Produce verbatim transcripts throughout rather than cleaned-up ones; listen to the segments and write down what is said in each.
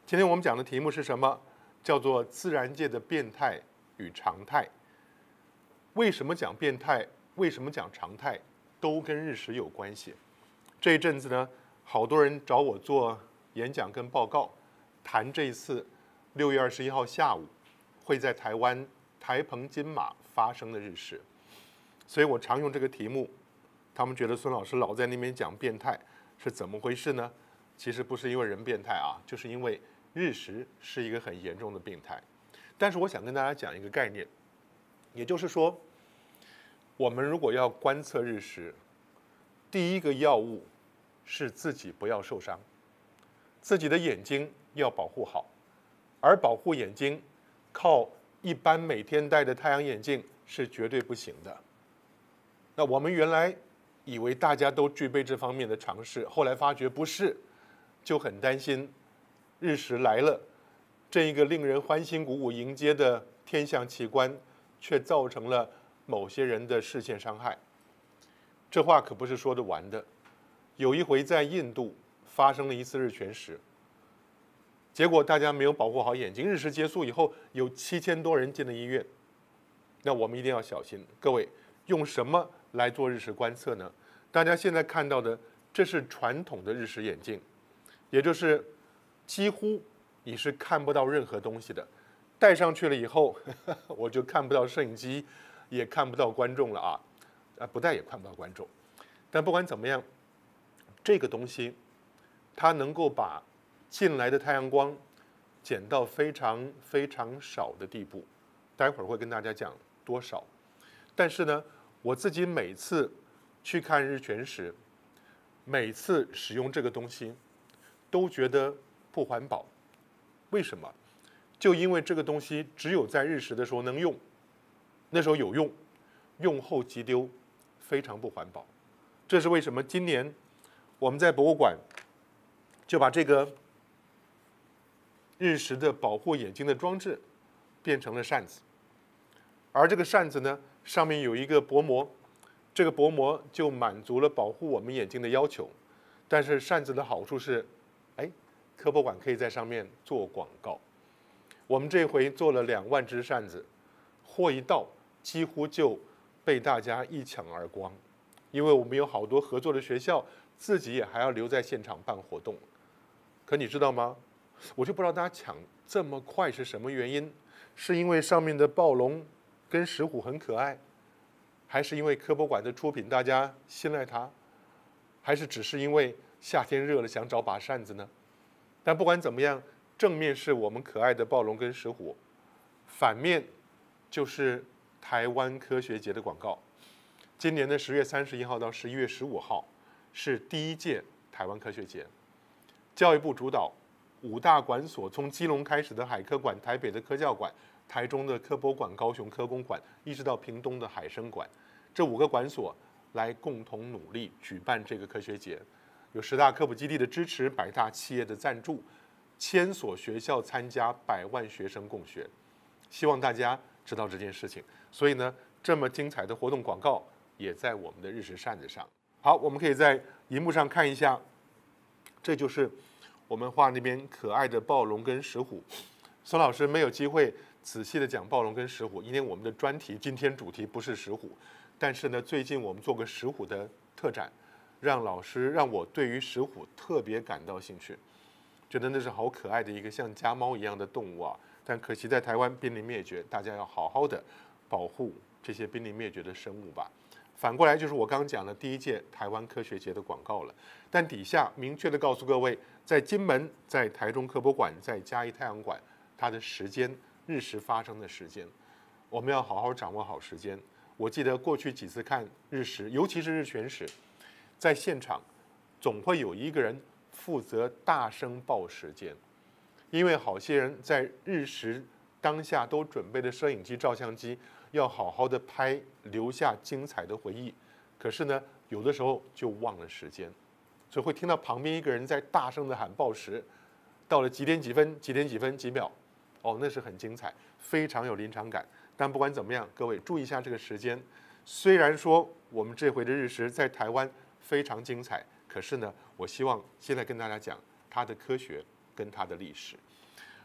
今天我们讲的题目是什么？叫做自然界的变态与常态。为什么讲变态？为什么讲常态？都跟日食有关系。这一阵子呢，好多人找我做演讲跟报告，谈这一次六月二十一号下午会在台湾台澎金马发生的日食。所以我常用这个题目，他们觉得孙老师老在那边讲变态，是怎么回事呢？其实不是因为人变态啊，就是因为日食是一个很严重的病态。但是我想跟大家讲一个概念，也就是说，我们如果要观测日食，第一个要务是自己不要受伤，自己的眼睛要保护好，而保护眼睛靠一般每天戴的太阳眼镜是绝对不行的。那我们原来以为大家都具备这方面的常识，后来发觉不是，就很担心日食来了，这一个令人欢欣鼓舞迎接的天象奇观，却造成了某些人的视线伤害。这话可不是说得完的。有一回在印度发生了一次日全食，结果大家没有保护好眼睛，日食结束以后，有七千多人进了医院。那我们一定要小心。各位，用什么来做日食观测呢？大家现在看到的，这是传统的日食眼镜，也就是几乎你是看不到任何东西的。戴上去了以后，呵呵我就看不到摄影机，也看不到观众了啊！啊，不戴也看不到观众。但不管怎么样，这个东西它能够把进来的太阳光减到非常非常少的地步。待会儿会跟大家讲多少。但是呢，我自己每次去看日全食，每次使用这个东西，都觉得不环保。为什么？就因为这个东西只有在日食的时候能用，那时候有用，用后即丢，非常不环保。这是为什么今年我们在博物馆就把这个日食的保护眼睛的装置变成了扇子，而这个扇子呢，上面有一个薄膜，这个薄膜就满足了保护我们眼睛的要求。但是扇子的好处是，哎，科博馆可以在上面做广告。我们这回做了两万只扇子，货一到，几乎就被大家一抢而光。因为我们有好多合作的学校，自己也还要留在现场办活动。可你知道吗？我就不知道大家抢这么快是什么原因？是因为上面的暴龙跟石虎很可爱，还是因为科博馆的出品大家信赖它，还是只是因为夏天热了想找把扇子呢？但不管怎么样，正面是我们可爱的暴龙跟石虎，反面就是台湾科学节的广告。今年的十月三十一号到十一月十五号是第一届台湾科学节，教育部主导，五大馆所，从基隆开始的海科馆、台北的科教馆、台中的科博馆、高雄科工馆，一直到屏东的海生馆，这五个馆所来共同努力举办这个科学节。有十大科普基地的支持，百大企业的赞助，千所学校参加，百万学生共学。希望大家知道这件事情。所以呢，这么精彩的活动广告也在我们的日食扇子上。好，我们可以在荧幕上看一下，这就是我们画那边可爱的暴龙跟石虎。孙老师没有机会仔细的讲暴龙跟石虎，因为我们的专题今天主题不是石虎。但是呢，最近我们做个石虎的特展，让老师让我对于石虎特别感到兴趣，觉得那是好可爱的一个像家猫一样的动物啊。但可惜在台湾濒临灭绝，大家要好好的保护这些濒临灭绝的生物吧。反过来就是我刚讲的第一届台湾科学节的广告了。但底下明确的告诉各位，在金门、在台中科博馆、在嘉义太阳馆，它的时间，日食发生的时间，我们要好好掌握好时间。我记得过去几次看日食，尤其是日全食，在现场总会有一个人负责大声报时间，因为好些人在日食当下都准备的摄影机、照相机，要好好的拍，留下精彩的回忆。可是呢，有的时候就忘了时间，所以会听到旁边一个人在大声的喊报时，到了几点几分、几点几分几秒，哦，那是很精彩，非常有临场感。但不管怎么样，各位注意一下这个时间。虽然说我们这回的日食在台湾非常精彩，可是呢，我希望现在跟大家讲它的科学跟它的历史。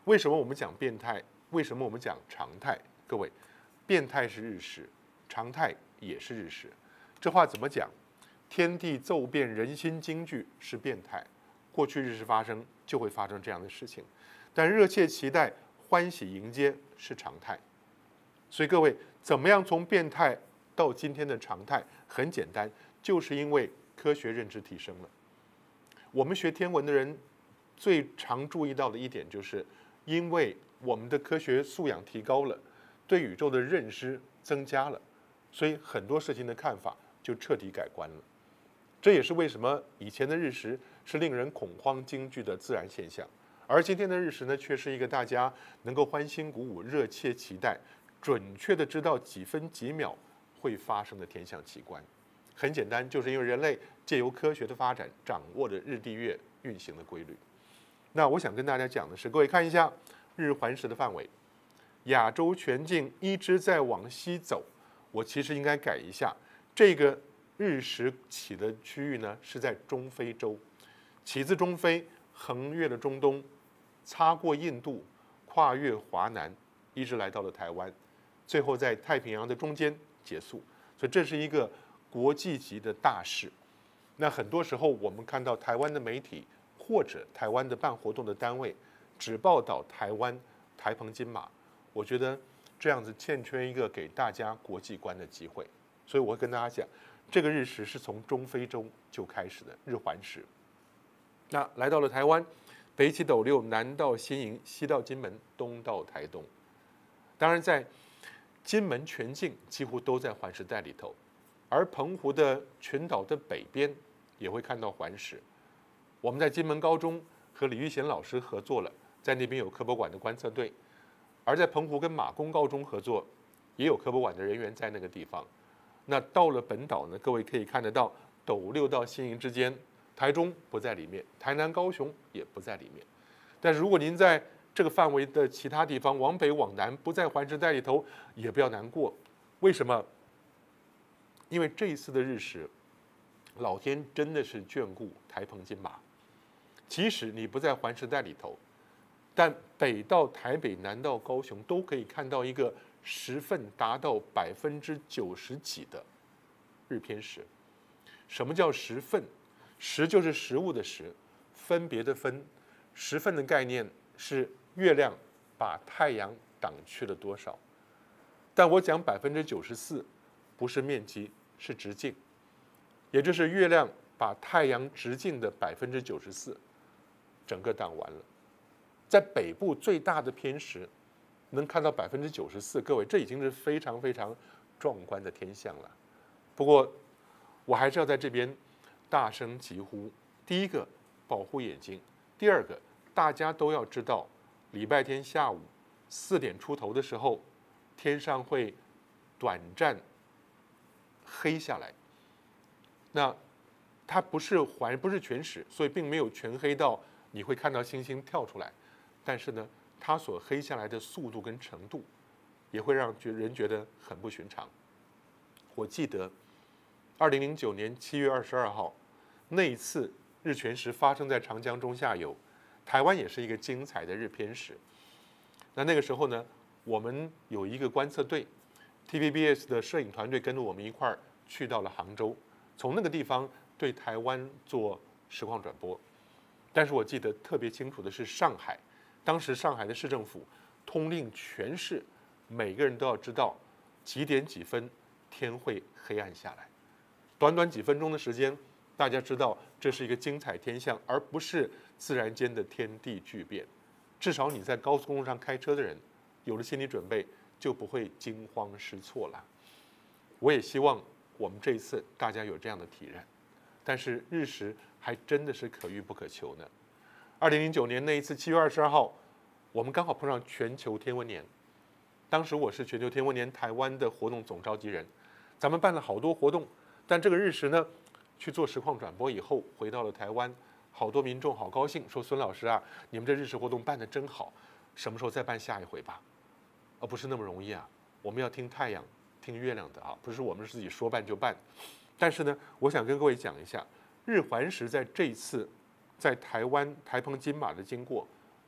为什么我们讲变态？为什么我们讲常态？各位，变态是日食，常态也是日食。这话怎么讲？天地骤变，人心惊惧是变态，过去日食发生就会发生这样的事情，但热切期待、欢喜迎接是常态。所以各位，怎么样从变态到今天的常态？很简单，就是因为科学认知提升了。我们学天文的人最常注意到的一点，就是因为我们的科学素养提高了，对宇宙的认知增加了，所以很多事情的看法就彻底改观了。这也是为什么以前的日食是令人恐慌惊惧的自然现象，而今天的日食呢，却是一个大家能够欢欣鼓舞、热切期待、准确的知道几分几秒会发生的天象奇观。很简单，就是因为人类借由科学的发展，掌握了日地月运行的规律。那我想跟大家讲的是，各位看一下日环食的范围，亚洲全境一直在往西走。我其实应该改一下，这个日食起的区域呢是在中非洲，起自中非，横越了中东，擦过印度，跨越华南，一直来到了台湾，最后在太平洋的中间结束。所以这是一个国际级的大事。那很多时候我们看到台湾的媒体或者台湾的办活动的单位只报道台湾台澎金马，我觉得这样子欠缺一个给大家国际观的机会。所以我会跟大家讲，这个日食是从中非洲就开始的日环食。那来到了台湾，北起斗六，南到新营，西到金门，东到台东。当然在金门全境几乎都在环食带里头，而澎湖的群岛的北边也会看到环食。我们在金门高中和李玉贤老师合作了，在那边有科博馆的观测队，而在澎湖跟马公高中合作，也有科博馆的人员在那个地方。那到了本岛呢，各位可以看得到斗六到新营之间，台中不在里面，台南高雄也不在里面。但是如果您在这个范围的其他地方往北往南不在环食带里头，也不要难过。为什么？因为这一次的日食，老天真的是眷顾台澎金马。即使你不在环食带里头，但北到台北、南到高雄都可以看到一个十份达到百分之九十几的日偏食。什么叫十份？十就是食物的食，分别的分。十份的概念是月亮把太阳挡去了多少。但我讲百分之九十四，不是面积，是直径，也就是月亮把太阳直径的百分之九十四，整个挡完了。在北部最大的偏食，能看到百分之九十四，各位，这已经是非常非常壮观的天象了。不过，我还是要在这边大声疾呼：第一个，保护眼睛；第二个，大家都要知道，礼拜天下午四点出头的时候，天上会短暂黑下来。那它不是环，不是全食，所以并没有全黑到你会看到星星跳出来。但是呢，它所黑下来的速度跟程度，也会让人觉得很不寻常。我记得，二零零九年七月二十二号，那一次日全食发生在长江中下游，台湾也是一个精彩的日偏食。那那个时候呢，我们有一个观测队 ，T V B S 的摄影团队跟着我们一块儿去到了杭州，从那个地方对台湾做实况转播。但是我记得特别清楚的是上海，当时上海的市政府通令全市每个人都要知道几点几分天会黑暗下来。短短几分钟的时间，大家知道这是一个精彩天象，而不是自然间的天地巨变。至少你在高速公路上开车的人，有了心理准备，就不会惊慌失措了。我也希望我们这一次大家有这样的体验。但是日食还真的是可遇不可求呢。二零零九年那一次七月二十二号，我们刚好碰上全球天文年。当时我是全球天文年台湾的活动总召集人，咱们办了好多活动，但这个日食呢，去做实况转播以后，回到了台湾，好多民众好高兴，说孙老师啊，你们这日食活动办得真好，什么时候再办下一回吧？而不是那么容易啊，我们要听太阳、听月亮的啊，不是我们自己说办就办。但是呢，我想跟各位讲一下，日环食在这一次在台湾台澎金马的经过，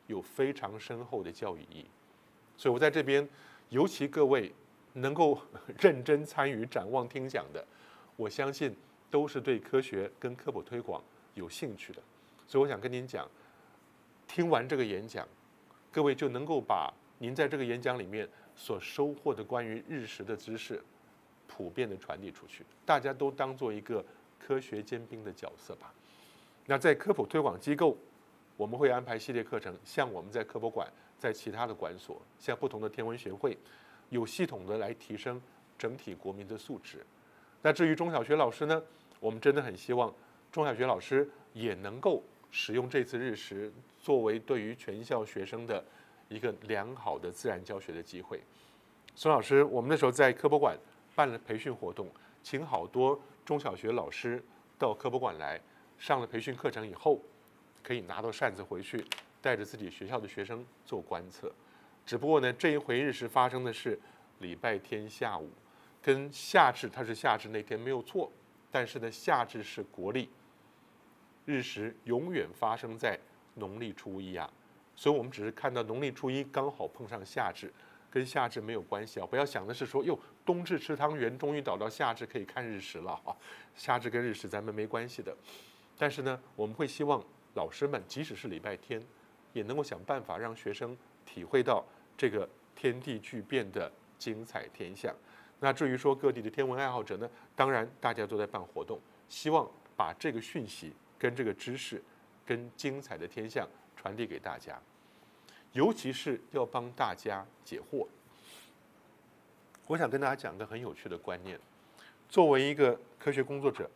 有非常深厚的教育意义。所以我在这边，尤其各位能够认真参与展望听讲的，我相信都是对科学跟科普推广有兴趣的。所以我想跟您讲，听完这个演讲，各位就能够把您在这个演讲里面所收获的关于日食的知识，普遍的传递出去，大家都当做一个科学尖兵的角色吧。那在科普推广机构，我们会安排系列课程，像我们在科博馆，在其他的馆所，像不同的天文学会，有系统的来提升整体国民的素质。那至于中小学老师呢，我们真的很希望中小学老师也能够使用这次日食作为对于全校学生的一个良好的自然教学的机会。孙老师，我们那时候在科博馆办了培训活动，请好多中小学老师到科博馆来，上了培训课程以后，可以拿到扇子回去，带着自己学校的学生做观测。只不过呢，这一回日食发生的是礼拜天下午，跟夏至，它是夏至那天没有错，但是呢，夏至是国历，日食永远发生在农历初一啊，所以我们只是看到农历初一刚好碰上夏至，跟夏至没有关系啊！不要想的是说，哟，冬至吃汤圆，终于等到夏至可以看日食了啊！夏至跟日食咱们没关系的。但是呢，我们会希望老师们，即使是礼拜天，也能够想办法让学生体会到这个天地巨变的精彩天象。那至于说各地的天文爱好者呢，当然大家都在办活动，希望把这个讯息跟这个知识跟精彩的天象传递给大家，尤其是要帮大家解惑。我想跟大家讲个很有趣的观念，作为一个科学工作者，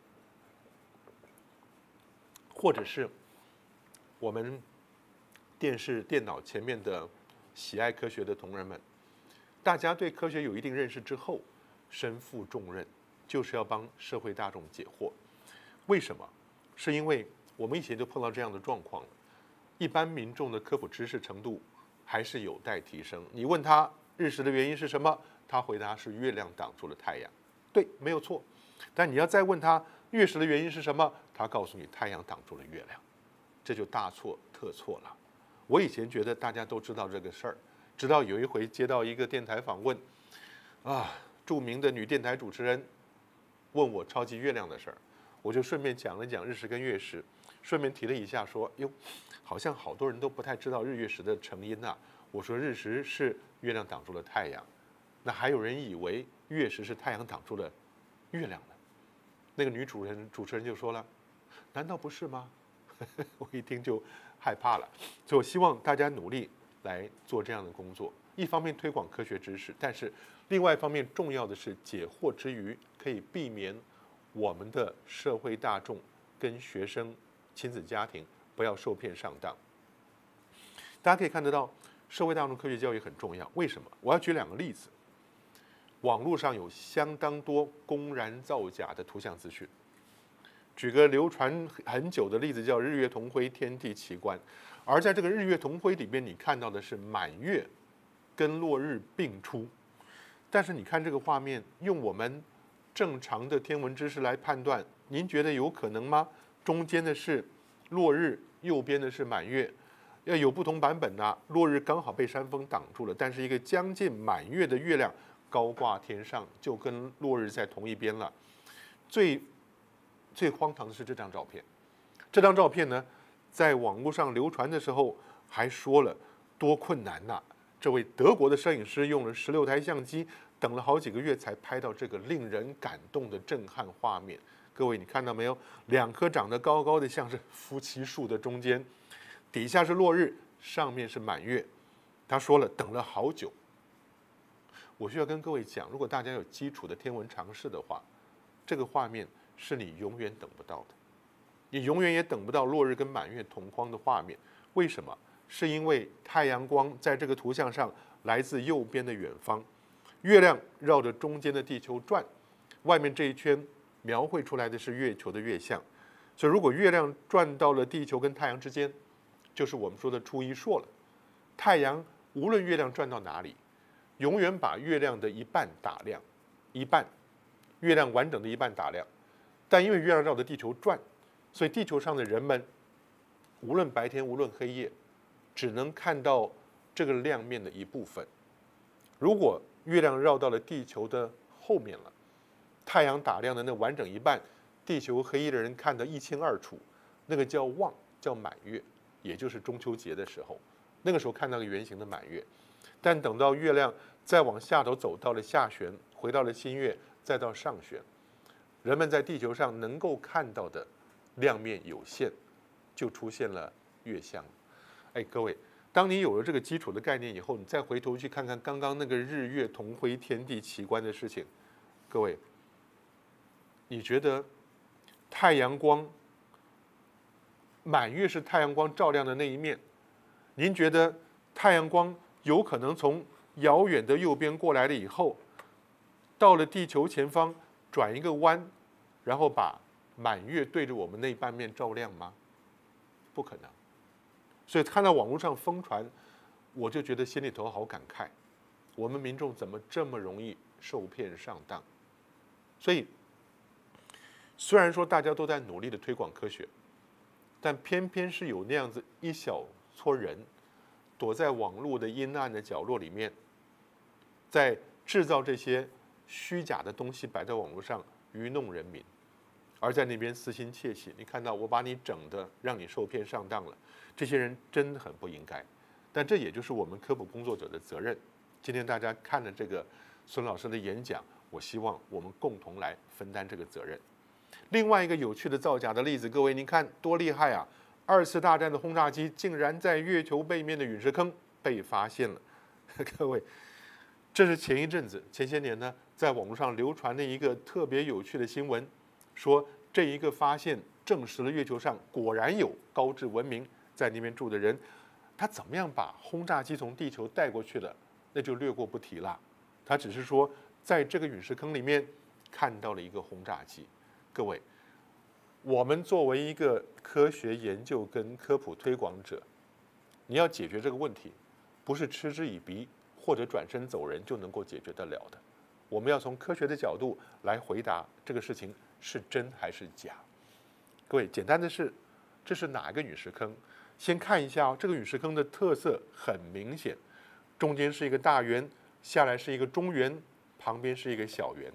或者是我们电视、电脑前面的喜爱科学的同仁们，大家对科学有一定认识之后，身负重任，就是要帮社会大众解惑。为什么？是因为我们以前就碰到这样的状况了，一般民众的科普知识程度还是有待提升。你问他日食的原因是什么，他回答是月亮挡住了太阳，对，没有错。但你要再问他月食的原因是什么，他告诉你太阳挡住了月亮，这就大错特错了。我以前觉得大家都知道这个事儿，直到有一回接到一个电台访问，啊，著名的女电台主持人问我超级月亮的事儿，我就顺便讲了讲日食跟月食，顺便提了一下说，哟，好像好多人都不太知道日月食的成因啊。我说日食是月亮挡住了太阳，那还有人以为月食是太阳挡住了月亮呢。那个女主人主持人就说了，难道不是吗？我一听就害怕了。所以我希望大家努力来做这样的工作，一方面推广科学知识，但是另外一方面重要的是解惑之余，可以避免我们的社会大众跟学生、亲子家庭不要受骗上当。大家可以看得到，社会大众科学教育很重要。为什么？我要举两个例子。网络上有相当多公然造假的图像资讯。举个流传很久的例子，叫日月同辉，天地奇观。而在这个日月同辉里边，你看到的是满月跟落日并出。但是你看这个画面，用我们正常的天文知识来判断，您觉得有可能吗？中间的是落日，右边的是满月，要有不同版本呐、啊。落日刚好被山峰挡住了，但是一个将近满月的月亮高挂天上，就跟落日在同一边了。最最荒唐的是这张照片，这张照片呢，在网络上流传的时候还说了多困难呐、啊！这位德国的摄影师用了十六台相机，等了好几个月才拍到这个令人感动的震撼画面。各位，你看到没有？两棵长得高高的，像是夫妻树的中间，底下是落日，上面是满月。他说了，等了好久。我需要跟各位讲，如果大家有基础的天文常识的话，这个画面是你永远等不到的，你永远也等不到落日跟满月同框的画面。为什么？是因为太阳光在这个图像上来自右边的远方，月亮绕着中间的地球转，外面这一圈描绘出来的是月球的月相。所以如果月亮转到了地球跟太阳之间，就是我们说的初一朔了。太阳无论月亮转到哪里，永远把月亮的一半打亮，一半月亮完整的一半打亮。但因为月亮绕着地球转，所以地球上的人们无论白天无论黑夜， 只能看到这个亮面的一部分。如果月亮绕到了地球的后面了，太阳打亮的那完整一半，地球黑衣的人看得一清二楚，那个叫望，叫满月，也就是中秋节的时候，那个时候看到个圆形的满月。但等到月亮再往下头走到了下旋，回到了新月，再到上旋，人们在地球上能够看到的亮面有限，就出现了月相。哎，各位，当你有了这个基础的概念以后，你再回头去看看刚刚那个日月同辉、天地奇观的事情，各位，你觉得太阳光满月是太阳光照亮的那一面，您觉得太阳光有可能从遥远的右边过来了以后，到了地球前方转一个弯，然后把满月对着我们那半面照亮吗？不可能。所以看到网络上疯传，我就觉得心里头好感慨，我们民众怎么这么容易受骗上当？所以虽然说大家都在努力的推广科学，但偏偏是有那样子一小撮人躲在网络的阴暗的角落里面，在制造这些虚假的东西摆在网络上愚弄人民，而在那边私心窃喜。你看到我把你整的让你受骗上当了，这些人真的很不应该。但这也就是我们科普工作者的责任。今天大家看了这个孙老师的演讲，我希望我们共同来分担这个责任。另外一个有趣的造假的例子，各位您看多厉害啊！二次大战的轰炸机竟然在月球背面的陨石坑被发现了。各位，这是前一阵子前些年呢，在网络上流传的一个特别有趣的新闻，说这一个发现证实了月球上果然有高智文明在那边住的人。他怎么样把轰炸机从地球带过去的，那就略过不提了。他只是说在这个陨石坑里面看到了一个轰炸机。各位，我们作为一个科学研究跟科普推广者，你要解决这个问题，不是嗤之以鼻或者转身走人就能够解决得了的。我们要从科学的角度来回答这个事情是真还是假。各位，简单的是，这是哪个陨石坑？先看一下哦，这个陨石坑的特色很明显，中间是一个大圆，下来是一个中圆，旁边是一个小圆。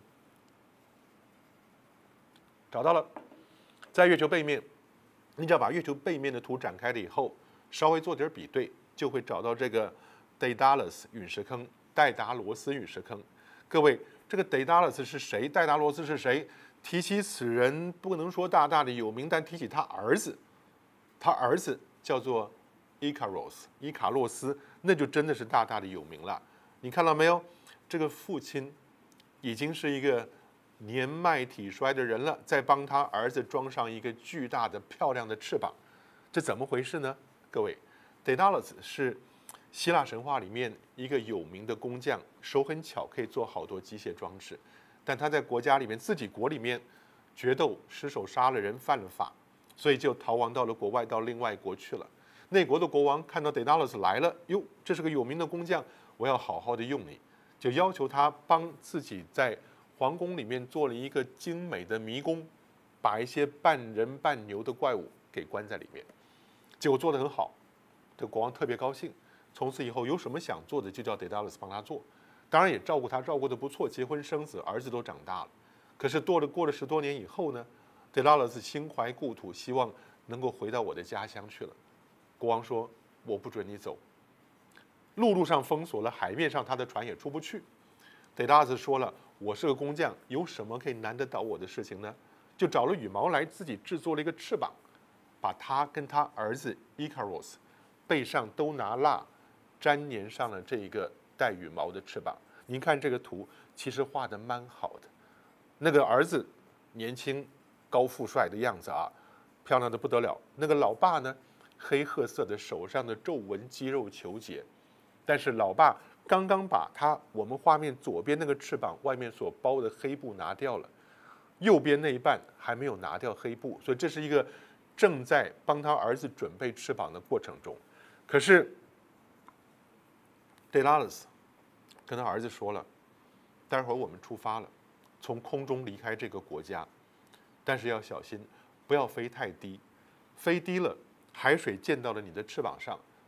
找到了，在月球背面，你只要把月球背面的图展开了以后，稍微做点比对，就会找到这个 Daedalus 陨石坑，戴达罗斯陨石坑。各位，这个 Daedalus 是谁？戴达罗斯是谁？提起此人，不能说大大的有名，但提起他儿子，他儿子叫做 Icaros 伊卡洛斯，那就真的是大大的有名了。你看到没有？这个父亲已经是一个年迈体衰的人了，再帮他儿子装上一个巨大的漂亮的翅膀，这怎么回事呢？各位 ，Daedalus 是希腊神话里面一个有名的工匠，手很巧，可以做好多机械装置。但他在国家里面，自己国里面决斗失手杀了人，犯了法，所以就逃亡到了国外，到另外国去了。那国的国王看到 Daedalus 来了，哟，这是个有名的工匠，我要好好的用你，就要求他帮自己在皇宫里面做了一个精美的迷宫，把一些半人半牛的怪物给关在里面。结果做得很好，这国王特别高兴，从此以后有什么想做的就叫 Daedalus 帮他做。当然也照顾他，照顾得不错，结婚生子，儿子都长大了。可是过了过了十多年以后呢 ，Daedalus 心怀故土，希望能够回到我的家乡去了。国王说：“我不准你走，陆路上封锁了，海面上他的船也出不去。” Daedalus 说了：“我是个工匠，有什么可以难得倒我的事情呢？”就找了羽毛来，自己制作了一个翅膀，把他跟他儿子 Icaros 背上都拿蜡粘粘上了这一个带羽毛的翅膀。您看这个图，其实画得蛮好的。那个儿子年轻、高富帅的样子啊，漂亮的不得了。那个老爸呢，黑褐色的，手上的皱纹、肌肉虬结。但是老爸刚刚把他我们画面左边那个翅膀外面所包的黑布拿掉了，右边那一半还没有拿掉黑布，所以这是一个正在帮他儿子准备翅膀的过程中。可是 Daedalus 跟他儿子说了，待会儿我们出发了，从空中离开这个国家，但是要小心，不要飞太低，飞低了，海水溅到了你的翅膀上，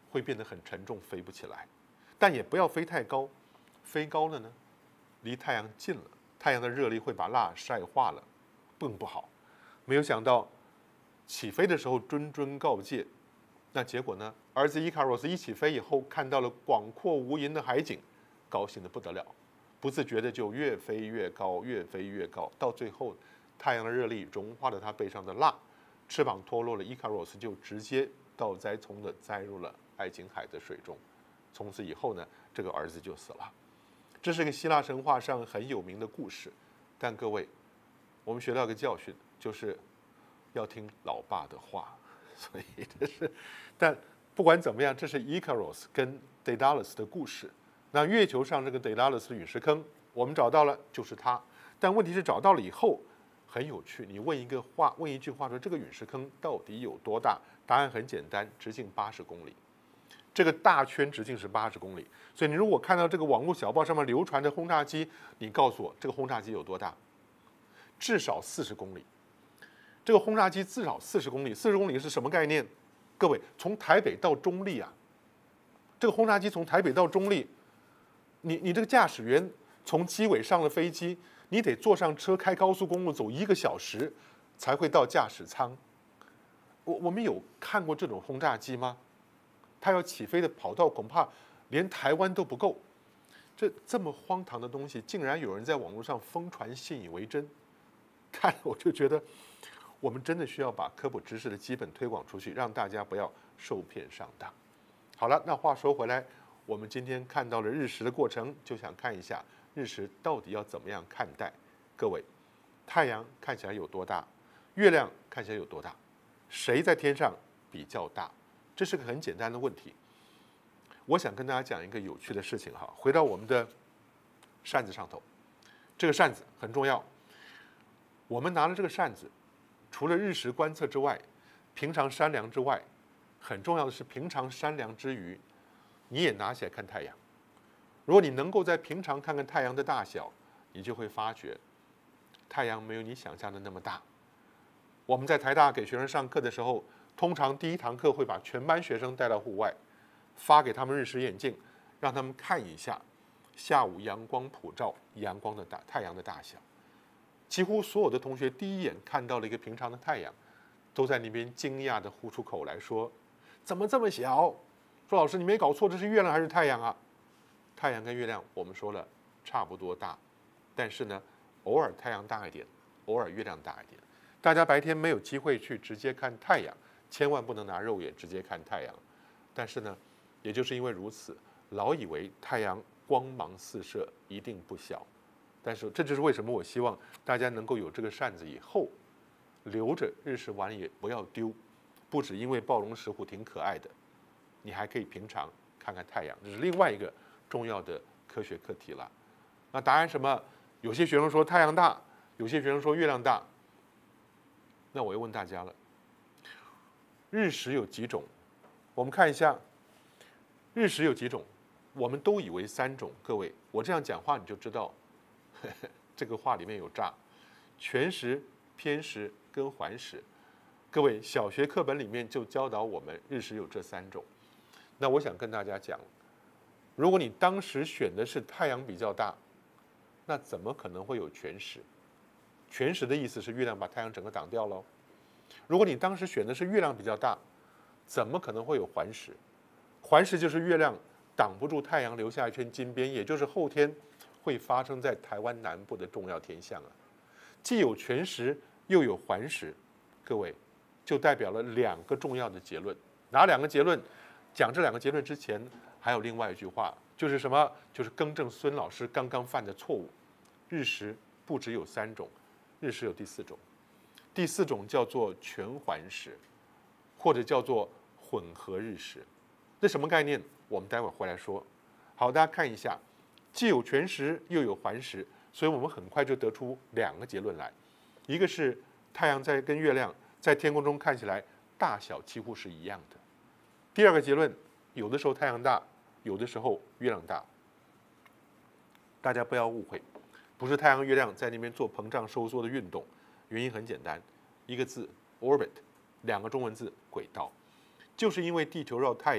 会变得很沉重，飞不起来。但也不要飞太高，飞高了呢，离太阳近了，太阳的热力会把蜡晒化了，更不好。没有想到起飞的时候谆谆告诫，那结果呢？儿子伊卡洛斯一起飞以后，看到了广阔无垠的海景，高兴得不得了，不自觉的就越飞越高，越飞越高，到最后，太阳的热力融化了他背上的蜡，翅膀脱落了，伊卡洛斯就直接倒栽葱的栽入了爱琴海的水中。从此以后呢，这个儿子就死了。这是个希腊神话上很有名的故事，但各位，我们学到一个教训，就是要听老爸的话。所以这是，但不管怎么样，这是 Icarus 跟 Daedalus 的故事。那月球上这个 Daedalus 的陨石坑，我们找到了，就是它。但问题是找到了以后，很有趣。你问一个话，问一句话说这个陨石坑到底有多大？答案很简单，直径八十公里。这个大圈直径是八十公里，所以你如果看到这个网络小报上面流传的轰炸机，你告诉我这个轰炸机有多大？至少四十公里。这个轰炸机至少四十公里，四十公里是什么概念？各位，从台北到中立啊，这个轰炸机从台北到中立，你你这个驾驶员从机尾上了飞机，你得坐上车开高速公路走一个小时才会到驾驶舱。我我们有看过这种轰炸机吗？它要起飞的跑道恐怕连台湾都不够。这这么荒唐的东西，竟然有人在网络上疯传，信以为真。看了我就觉得，我们真的需要把科普知识的基本推广出去，让大家不要受骗上当。好了，那话说回来，我们今天看到了日食的过程，就想看一下日食到底要怎么样看待。各位，太阳看起来有多大？月亮看起来有多大？谁在天上比较大？这是个很简单的问题。我想跟大家讲一个有趣的事情哈，回到我们的扇子上头，这个扇子很重要。我们拿了这个扇子，除了日食观测之外，平常山梁之外，很重要的是平常山梁之余，你也拿起来看太阳。如果你能够在平常看看太阳的大小，你就会发觉，太阳没有你想象的那么大。我们在台大给学生上课的时候，通常第一堂课会把全班学生带到户外，发给他们日食眼镜，让他们看一下下午阳光普照阳光的大太阳的大小。几乎所有的同学第一眼看到了一个平常的太阳，都在那边惊讶地呼出口来说：“怎么这么小？”说老师你没搞错，这是月亮还是太阳啊？太阳跟月亮我们说了差不多大，但是呢，偶尔太阳大一点，偶尔月亮大一点。大家白天没有机会去直接看太阳，千万不能拿肉眼直接看太阳。但是呢，也就是因为如此，老以为太阳光芒四射，一定不小。但是这就是为什么我希望大家能够有这个扇子以后，留着日食完也不要丢。不只因为暴龙石虎挺可爱的，你还可以平常看看太阳，这是另外一个重要的科学课题了。那答案什么？有些学生说太阳大，有些学生说月亮大。那我又问大家了，日食有几种？我们看一下，日食有几种？我们都以为三种。各位，我这样讲话你就知道，呵呵这个话里面有诈。全食、偏食跟环食。各位，小学课本里面就教导我们日食有这三种。那我想跟大家讲，如果你当时选的是太阳比较大，那怎么可能会有全食？全食的意思是月亮把太阳整个挡掉了。如果你当时选的是月亮比较大，怎么可能会有环食？环食就是月亮挡不住太阳，留下一圈金边，也就是后天会发生在台湾南部的重要天象啊。既有全食又有环食，各位就代表了两个重要的结论。哪两个结论？讲这两个结论之前，还有另外一句话，就是什么？就是更正孙老师刚刚犯的错误。日食不只有三种，日食有第四种。第四种叫做全环食，或者叫做混合日食。这什么概念？我们待会儿回来说。好，大家看一下，既有全食又有环食，所以我们很快就得出两个结论来。一个是太阳在跟月亮在天空中看起来大小几乎是一样的。第二个结论，有的时候太阳大，有的时候月亮大。大家不要误会，不是太阳月亮在那边做膨胀收缩的运动，原因很简单，一个字 orbit， 两个中文字轨道，就是因为地球绕太阳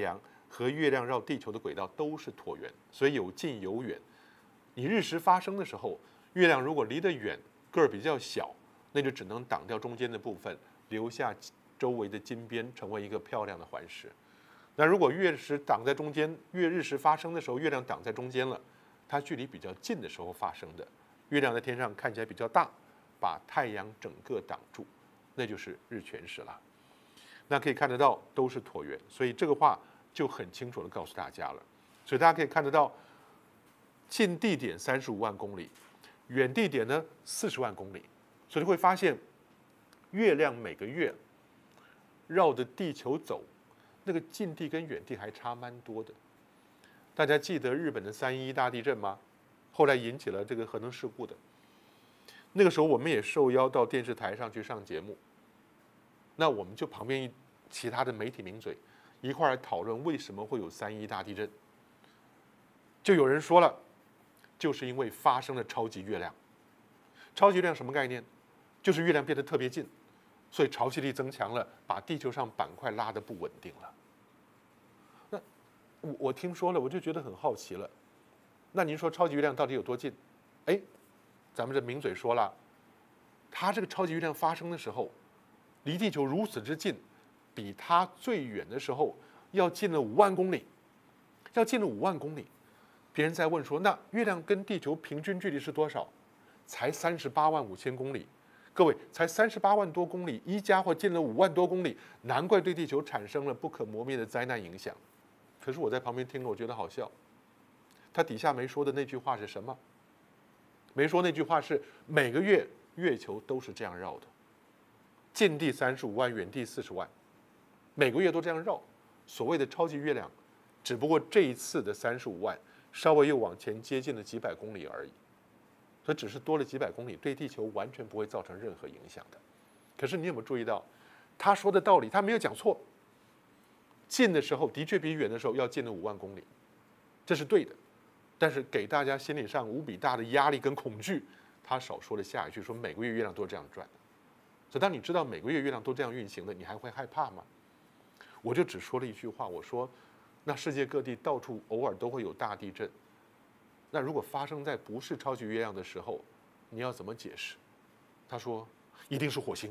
和月亮绕地球的轨道都是椭圆，所以有近有远。你日食发生的时候，月亮如果离得远，个儿比较小，那就只能挡掉中间的部分，留下周围的金边，成为一个漂亮的环食。那如果月食挡在中间，月日食发生的时候，月亮挡在中间了，它距离比较近的时候发生的，月亮在天上看起来比较大，把太阳整个挡住，那就是日全食了。那可以看得到都是椭圆，所以这个话就很清楚的告诉大家了。所以大家可以看得到，近地点三十五万公里，远地点呢四十万公里，所以会发现月亮每个月绕着地球走，那个近地跟远地还差蛮多的。大家记得日本的三一一大地震吗？后来引起了这个核能事故的。那个时候我们也受邀到电视台上去上节目，那我们就旁边其他的媒体名嘴一块儿讨论为什么会有三一一大地震。就有人说了，就是因为发生了超级月亮。超级月亮什么概念？就是月亮变得特别近，所以潮汐力增强了，把地球上板块拉得不稳定了。那我我听说了，我就觉得很好奇了。那您说超级月亮到底有多近？哎，咱们这名嘴说了，它这个超级月亮发生的时候，离地球如此之近，比它最远的时候要近了五万公里，要近了五万公里。别人在问说，那月亮跟地球平均距离是多少？才三十八万五千公里。各位，才三十八万多公里，一家伙近了五万多公里，难怪对地球产生了不可磨灭的灾难影响。可是我在旁边听了，我觉得好笑。他底下没说的那句话是什么？没说那句话是每个月月球都是这样绕的，近地三十五万，远地四十万，每个月都这样绕。所谓的超级月亮，只不过这一次的三十五万稍微又往前接近了几百公里而已。所以只是多了几百公里，对地球完全不会造成任何影响的。可是你有没有注意到，他说的道理他没有讲错。近的时候的确比远的时候要近了五万公里，这是对的。但是给大家心理上无比大的压力跟恐惧，他少说了下一句，说每个月月亮都这样转的。所以当你知道每个月月亮都这样运行的，你还会害怕吗？我就只说了一句话，我说，那世界各地到处偶尔都会有大地震。那如果发生在不是超级月亮的时候，你要怎么解释？他说一定是火星。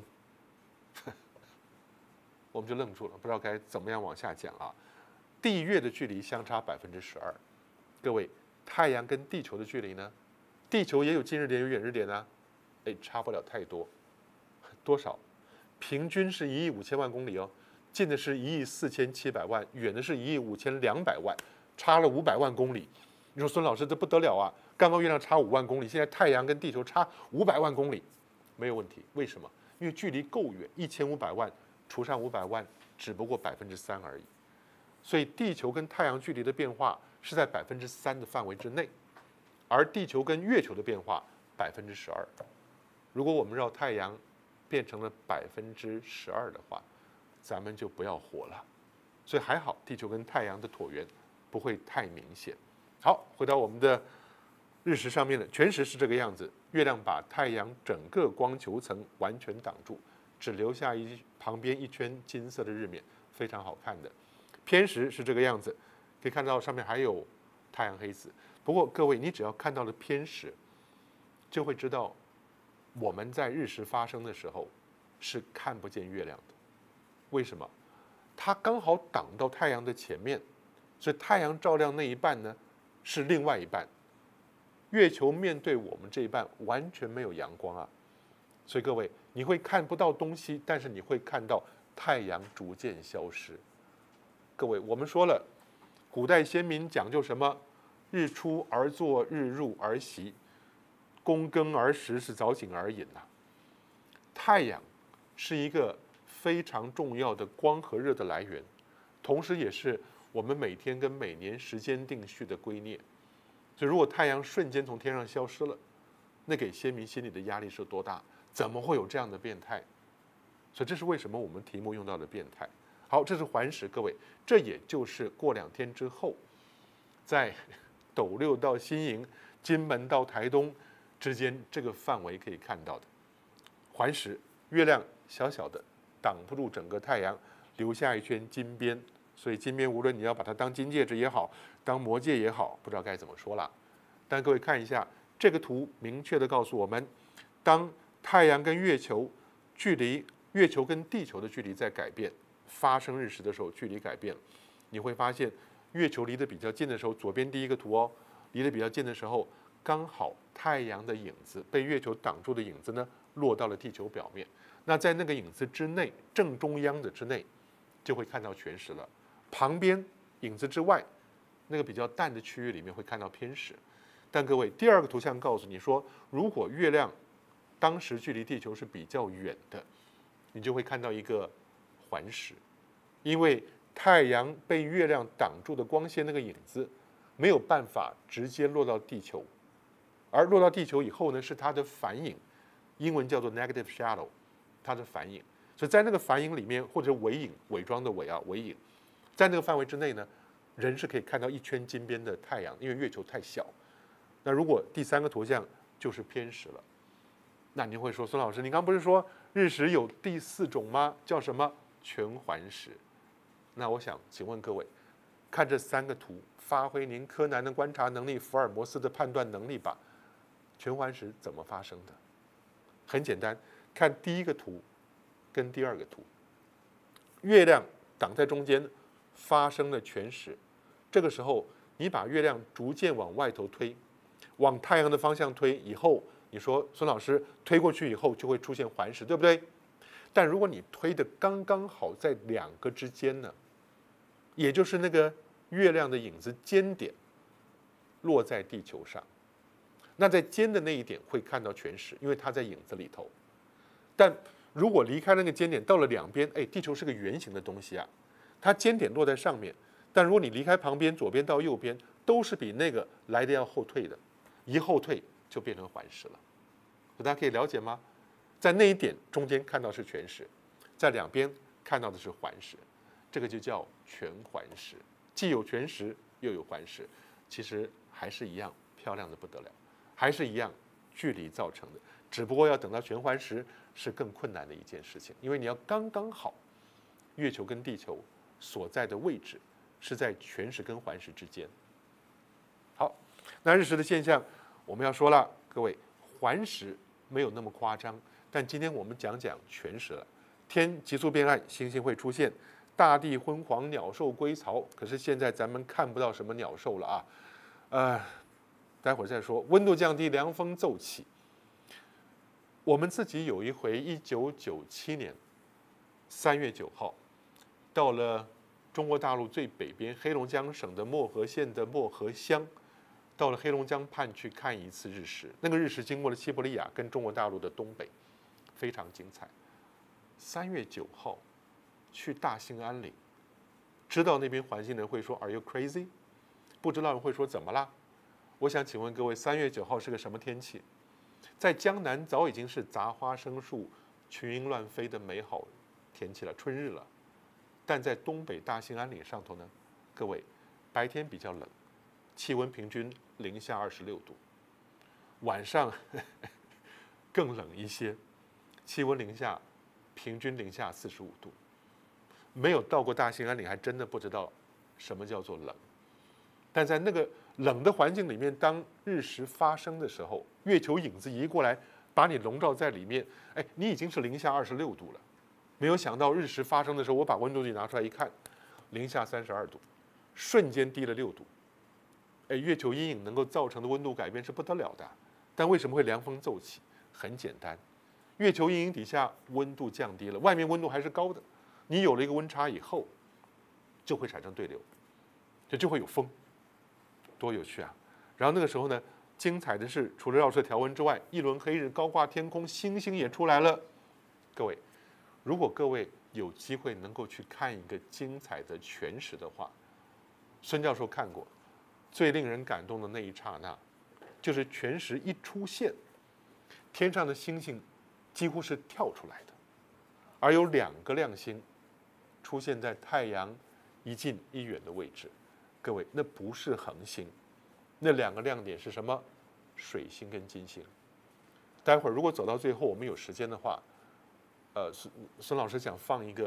我们就愣住了，不知道该怎么样往下讲啊。地月的距离相差百分之十二，各位，太阳跟地球的距离呢？地球也有近日点有远日点啊，哎，差不了太多，多少？平均是一亿五千万公里哦，近的是一亿四千七百万，远的是一亿五千两百万，差了五百万公里。你说孙老师这不得了啊！刚刚月亮差五万公里，现在太阳跟地球差五百万公里，没有问题。为什么？因为距离够远，一千五百万除上五百万，只不过百分之三而已。所以地球跟太阳距离的变化是在百分之三的范围之内，而地球跟月球的变化百分之十二。如果我们绕太阳变成了百分之十二的话，咱们就不要活了。所以还好，地球跟太阳的椭圆不会太明显。好，回到我们的日食上面了，全食是这个样子，月亮把太阳整个光球层完全挡住，只留下一旁边一圈金色的日冕，非常好看的。偏食是这个样子，可以看到上面还有太阳黑子。不过各位，你只要看到了偏食，就会知道我们在日食发生的时候是看不见月亮的。为什么？它刚好挡到太阳的前面，所以太阳照亮那一半呢，是另外一半。月球面对我们这一半完全没有阳光啊，所以各位你会看不到东西，但是你会看到太阳逐渐消失。各位，我们说了，古代先民讲究什么？日出而作，日入而息，躬耕而食，是早井而饮呐、啊。太阳是一个非常重要的光和热的来源，同时也是我们每天跟每年时间定序的圭臬。所以如果太阳瞬间从天上消失了，那给先民心里的压力是多大？怎么会有这样的变态？所以这是为什么我们题目用到的变态。好，这是环食，各位，这也就是过两天之后，在斗六到新营、金门到台东之间这个范围可以看到的环食，月亮小小的挡不住整个太阳，留下一圈金边， 所以金边无论你要把它当金戒指也好，当魔戒也好，不知道该怎么说了。但各位看一下这个图，明确的告诉我们，当太阳跟月球距离，月球跟地球的距离在改变，发生日食的时候距离改变，你会发现月球离得比较近的时候，左边第一个图哦，离得比较近的时候，刚好太阳的影子被月球挡住的影子呢，落到了地球表面。那在那个影子之内，正中央的之内，就会看到全食了。旁边影子之外，那个比较淡的区域里面会看到偏食。但各位，第二个图像告诉你说，如果月亮当时距离地球是比较远的，你就会看到一个环食，因为太阳被月亮挡住的光线那个影子没有办法直接落到地球，而落到地球以后呢，是它的反影，英文叫做 negative shadow， 它的反影。所以在那个反影里面，或者伪影，伪装的伪啊，伪影，在那个范围之内呢，人是可以看到一圈金边的太阳，因为月球太小。那如果第三个图像就是偏食了，那您会说，孙老师，你刚不是说日食有第四种吗？叫什么？全环食。那我想请问各位，看这三个图，发挥您柯南的观察能力、福尔摩斯的判断能力吧。全环食怎么发生的？很简单，看第一个图跟第二个图，月亮挡在中间，发生了全食。这个时候，你把月亮逐渐往外头推，往太阳的方向推以后，你说孙老师推过去以后就会出现环食，对不对？但如果你推的刚刚好在两个之间呢，也就是那个月亮的影子尖点落在地球上，那在尖的那一点会看到全食，因为它在影子里头。但如果离开那个尖点到了两边，哎，地球是个圆形的东西啊，它尖点落在上面，但如果你离开旁边，左边到右边都是比那个来的要后退的，一后退就变成环食了。大家可以了解吗？在那一点中间看到是全食，在两边看到的是环食，这个就叫全环食，既有全食又有环食，其实还是一样漂亮的不得了，还是一样距离造成的，只不过要等到全环食是更困难的一件事情，因为你要刚刚好，月球跟地球所在的位置是在全食跟环食之间。好，那日食的现象我们要说了，各位，环食没有那么夸张，但今天我们讲讲全食了。天急速变暗，星星会出现，大地昏黄，鸟兽归巢。可是现在咱们看不到什么鸟兽了啊，呃，待会儿再说。温度降低，凉风骤起。我们自己有一回，一九九七年三月九号，到了中国大陆最北边黑龙江省的漠河县的漠河乡，到了黑龙江畔去看一次日食。那个日食经过了西伯利亚跟中国大陆的东北，非常精彩。三月九号去大兴安岭，知道那边环境的人会说 Are you crazy？ 不知道人会说怎么啦？我想请问各位，三月九号是个什么天气？在江南早已经是杂花生树、群莺乱飞的美好天气了，春日了。但在东北大兴安岭上头呢，各位，白天比较冷，气温平均零下二十六度，晚上呵呵更冷一些，气温零下平均零下四十五度。没有到过大兴安岭，还真的不知道什么叫做冷。但在那个冷的环境里面，当日食发生的时候，月球影子移过来，把你笼罩在里面，哎，你已经是零下二十六度了。没有想到日食发生的时候，我把温度计拿出来一看，零下三十二度，瞬间低了六度。哎，月球阴影能够造成的温度改变是不得了的。但为什么会凉风骤起？很简单，月球阴影底下温度降低了，外面温度还是高的。你有了一个温差以后，就会产生对流，就就会有风。多有趣啊！然后那个时候呢，精彩的是，除了绕射条纹之外，一轮黑日高挂天空，星星也出来了。各位，如果各位有机会能够去看一个精彩的全食的话，孙教授看过，最令人感动的那一刹那，就是全食一出现，天上的星星几乎是跳出来的，而有两个亮星出现在太阳一近一远的位置。各位，那不是恒星，那两个亮点是什么？水星跟金星。待会儿如果走到最后，我们有时间的话，呃，孙孙老师想放一个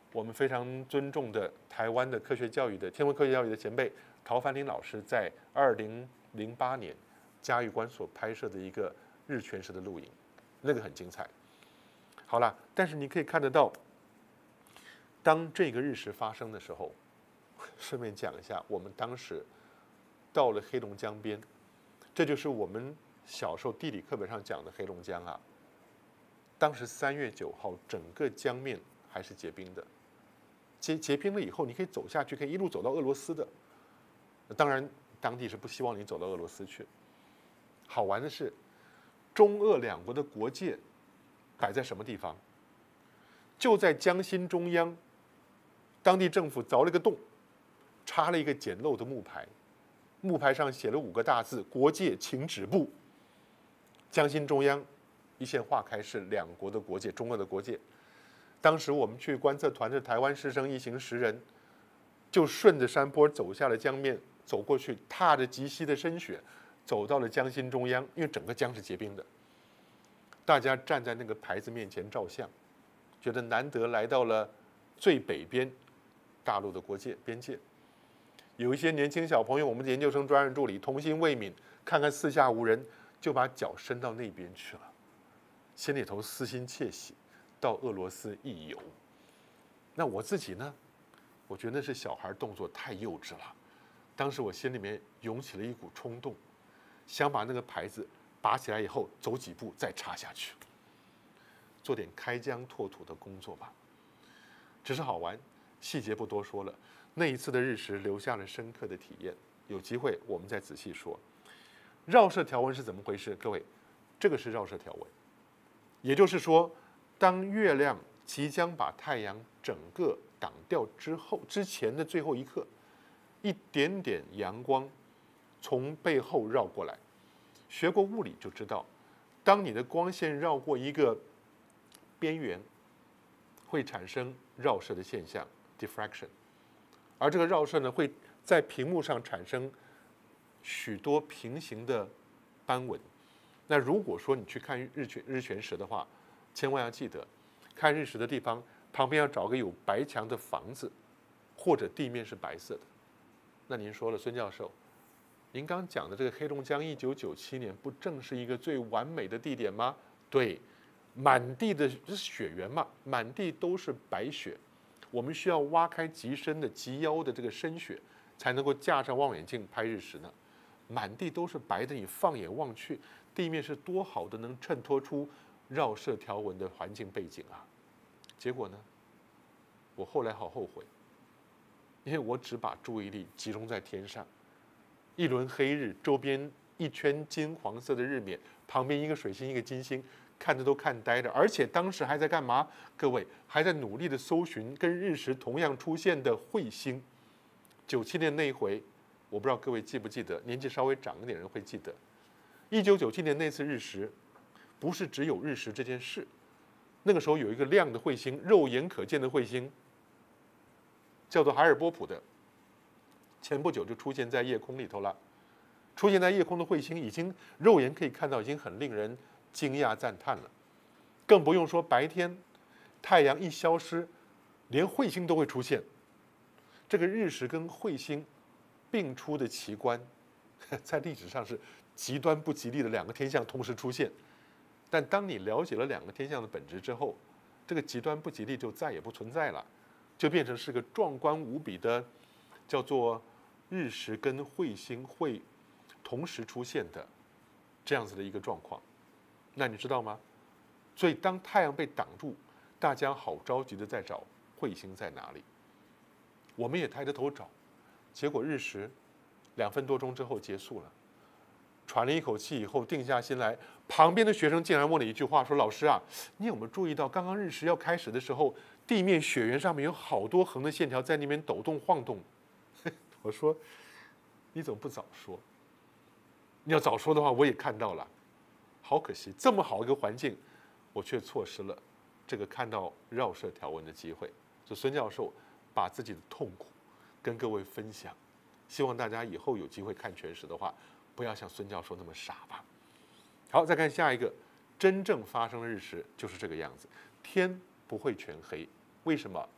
我们非常尊重的台湾的科学教育的天文科学教育的前辈陶凡林老师在二零零八年嘉峪关所拍摄的一个日全食的录影，那个很精彩。好了，但是你可以看得到，当这个日食发生的时候，顺便讲一下，我们当时到了黑龙江边，这就是我们小时候地理课本上讲的黑龙江啊。当时三月九号，整个江面还是结冰的。结结冰了以后，你可以走下去，可以一路走到俄罗斯的。当然，当地是不希望你走到俄罗斯去。好玩的是，中俄两国的国界摆在什么地方？就在江心中央，当地政府凿了一个洞，插了一个简陋的木牌，木牌上写了五个大字：“国界请止步。”江心中央一线划开是两国的国界，中俄的国界。当时我们去观测团的台湾师生一行十人，就顺着山坡走下了江面，走过去，踏着极稀的深雪，走到了江心中央，因为整个江是结冰的。大家站在那个牌子面前照相，觉得难得来到了最北边大陆的国界边界。有一些年轻小朋友，我们的研究生专任助理童心未泯，看看四下无人，就把脚伸到那边去了，心里头私心窃喜，到俄罗斯一游。那我自己呢？我觉得那是小孩动作太幼稚了。当时我心里面涌起了一股冲动，想把那个牌子拔起来以后走几步再插下去，做点开疆拓土的工作吧。只是好玩，细节不多说了。那一次的日食留下了深刻的体验，有机会我们再仔细说。绕射条纹是怎么回事？各位，这个是绕射条纹，也就是说，当月亮即将把太阳整个挡掉之后，之前的最后一刻，一点点阳光从背后绕过来。学过物理就知道，当你的光线绕过一个边缘，会产生绕射的现象 diffraction， 而这个绕射呢，会在屏幕上产生许多平行的斑纹。那如果说你去看日全日全食的话，千万要记得，看日食的地方旁边要找个有白墙的房子，或者地面是白色的。那您说了，孙教授，您刚讲的这个黑龙江一九九七年，不正是一个最完美的地点吗？对，满地的这是雪原嘛，满地都是白雪，我们需要挖开极深的及腰的这个深雪，才能够架上望远镜拍日食呢。满地都是白的，你放眼望去，地面是多好的，能衬托出绕射条纹的环境背景啊！结果呢，我后来好后悔，因为我只把注意力集中在天上，一轮黑日，周边一圈金黄色的日冕，旁边一个水星，一个金星，看着都看呆了。而且当时还在干嘛？各位还在努力的搜寻跟日食同样出现的彗星。九七年那一回，我不知道各位记不记得，年纪稍微长一点人会记得，一九九七年那次日食，不是只有日食这件事，那个时候有一个亮的彗星，肉眼可见的彗星，叫做海尔波普的，前不久就出现在夜空里头了。出现在夜空的彗星，已经肉眼可以看到，已经很令人惊讶赞叹了。更不用说白天太阳一消失，连彗星都会出现。这个日食跟彗星并出的奇观，在历史上是极端不吉利的两个天象同时出现。但当你了解了两个天象的本质之后，这个极端不吉利就再也不存在了，就变成是个壮观无比的，叫做日食跟彗星会同时出现的这样子的一个状况。那你知道吗？所以当太阳被挡住，大家好着急的在找彗星在哪里。我们也抬着头找，结果日食两分多钟之后结束了。喘了一口气以后，定下心来，旁边的学生竟然问了一句话，说：“老师啊，你有没有注意到，刚刚日食要开始的时候，地面雪原上面有好多横的线条在那边抖动晃动？”我说：“你怎么不早说？你要早说的话，我也看到了。好可惜，这么好一个环境，我却错失了这个看到绕射条纹的机会。”所以孙教授把自己的痛苦跟各位分享，希望大家以后有机会看全食的话，不要像孙教授那么傻吧。好，再看下一个，真正发生的日食就是这个样子，天不会全黑，为什么？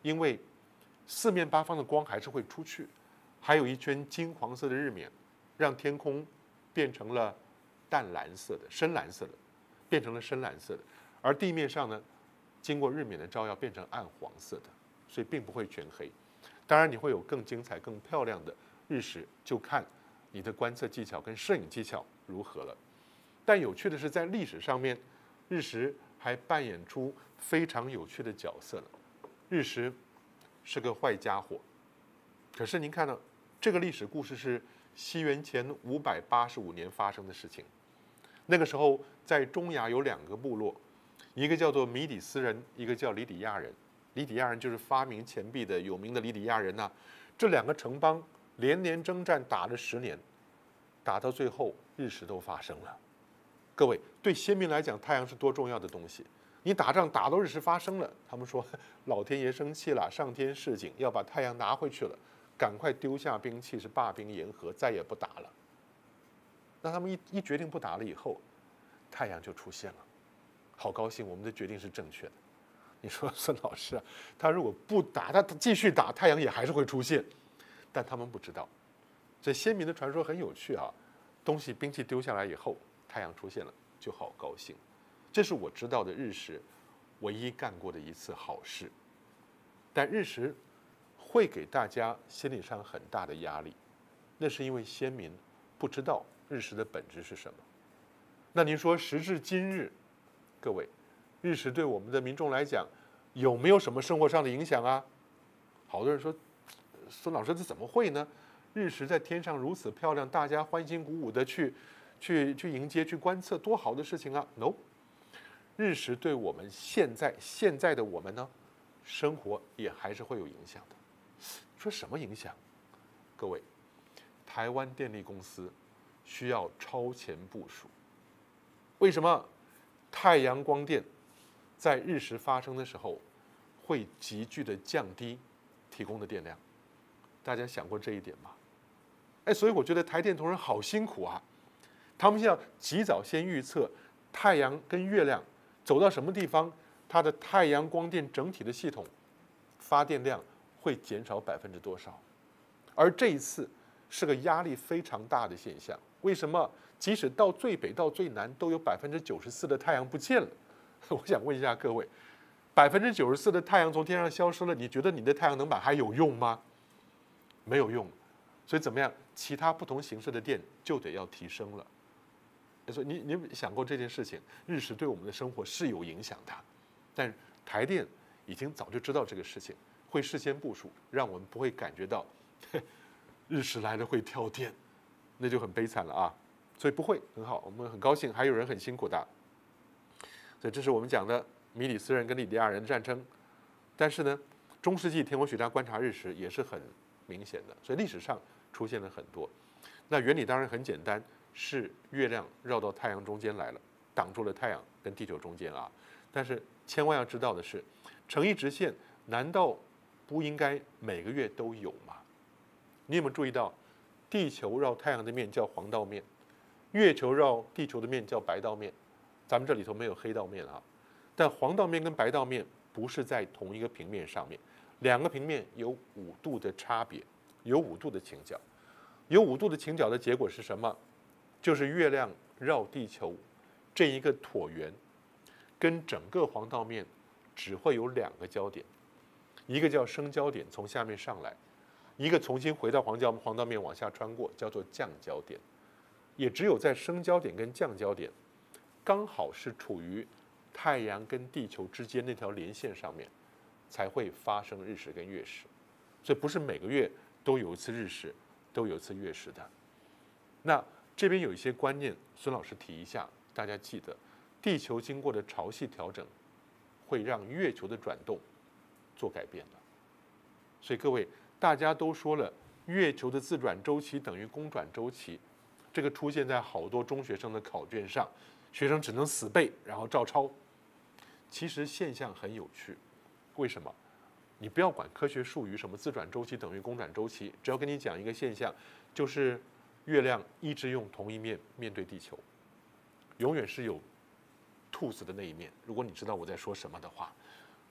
因为四面八方的光还是会出去，还有一圈金黄色的日冕，让天空变成了淡蓝色的、深蓝色的，变成了深蓝色的，而地面上呢，经过日冕的照耀变成暗黄色的，所以并不会全黑。当然，你会有更精彩、更漂亮的日食，就看你的观测技巧跟摄影技巧如何了。但有趣的是，在历史上面，日食还扮演出非常有趣的角色了。日食是个坏家伙，可是您看到这个历史故事是西元前五百八十五年发生的事情。那个时候，在中亚有两个部落，一个叫做米底斯人，一个叫里底亚人。里底亚人就是发明钱币的有名的里底亚人呐、啊。这两个城邦连年征战，打了十年，打到最后日食都发生了。各位，对先民来讲，太阳是多重要的东西。你打仗打到日食发生了，他们说老天爷生气了，上天示警，要把太阳拿回去了，赶快丢下兵器，是罢兵言和，再也不打了。那他们一一决定不打了以后，太阳就出现了，好高兴，我们的决定是正确的。你说孙老师啊，他如果不打，他继续打，太阳也还是会出现，但他们不知道。这先民的传说很有趣啊，东西兵器丢下来以后，太阳出现了，就好高兴。这是我知道的日食唯一干过的一次好事。但日食会给大家心理上很大的压力，那是因为先民不知道日食的本质是什么。那您说时至今日，各位，日食对我们的民众来讲有没有什么生活上的影响啊？好多人说，孙老师这怎么会呢？日食在天上如此漂亮，大家欢欣鼓舞的去去去迎接、去观测，多好的事情啊 ！No， 日食对我们现在现在的我们呢，生活也还是会有影响的。说什么影响？各位，台湾电力公司需要超前部署。为什么？太阳光电在日食发生的时候会急剧的降低提供的电量，大家想过这一点吗？哎，所以我觉得台电同仁好辛苦啊，他们要及早先预测太阳跟月亮走到什么地方，它的太阳光电整体的系统发电量会减少百分之多少，而这一次是个压力非常大的现象。为什么？即使到最北到最南，都有百分之九十四的太阳不见了。我想问一下各位，百分之九十四的太阳从天上消失了，你觉得你的太阳能板还有用吗？没有用。所以怎么样？其他不同形式的电就得要提升了。所以你你想过这件事情？日食对我们的生活是有影响的，但是台电已经早就知道这个事情，会事先部署，让我们不会感觉到日食来了会跳电，那就很悲惨了啊。所以不会，很好，我们很高兴，还有人很辛苦的。所以这是我们讲的米里斯人跟里底亚人的战争。但是呢，中世纪天文学家观察日食也是很明显的，所以历史上出现了很多。那原理当然很简单，是月亮绕到太阳中间来了，挡住了太阳跟地球中间啊。但是千万要知道的是，成一直线难道不应该每个月都有吗？你有没有注意到，地球绕太阳的面叫黄道面，月球绕地球的面叫白道面，咱们这里头没有黑道面啊。但黄道面跟白道面不是在同一个平面上面，两个平面有五度的差别，有五度的倾角。有五度的倾角的结果是什么？就是月亮绕地球这一个椭圆，跟整个黄道面只会有两个焦点，一个叫升焦点，从下面上来；一个重新回到黄焦黄道面往下穿过，叫做降焦点。也只有在升焦点跟降焦点刚好是处于太阳跟地球之间那条连线上面，才会发生日食跟月食。所以不是每个月都有一次日食，都有一次月食的。那这边有一些观念，孙老师提一下，大家记得，地球经过的潮汐调整，会让月球的转动做改变的。所以各位，大家都说了，月球的自转周期等于公转周期，这个出现在好多中学生的考卷上，学生只能死背，然后照抄。其实现象很有趣，为什么？你不要管科学术语，什么自转周期等于公转周期，只要跟你讲一个现象，就是月亮一直用同一面面对地球，永远是有兔子的那一面。如果你知道我在说什么的话，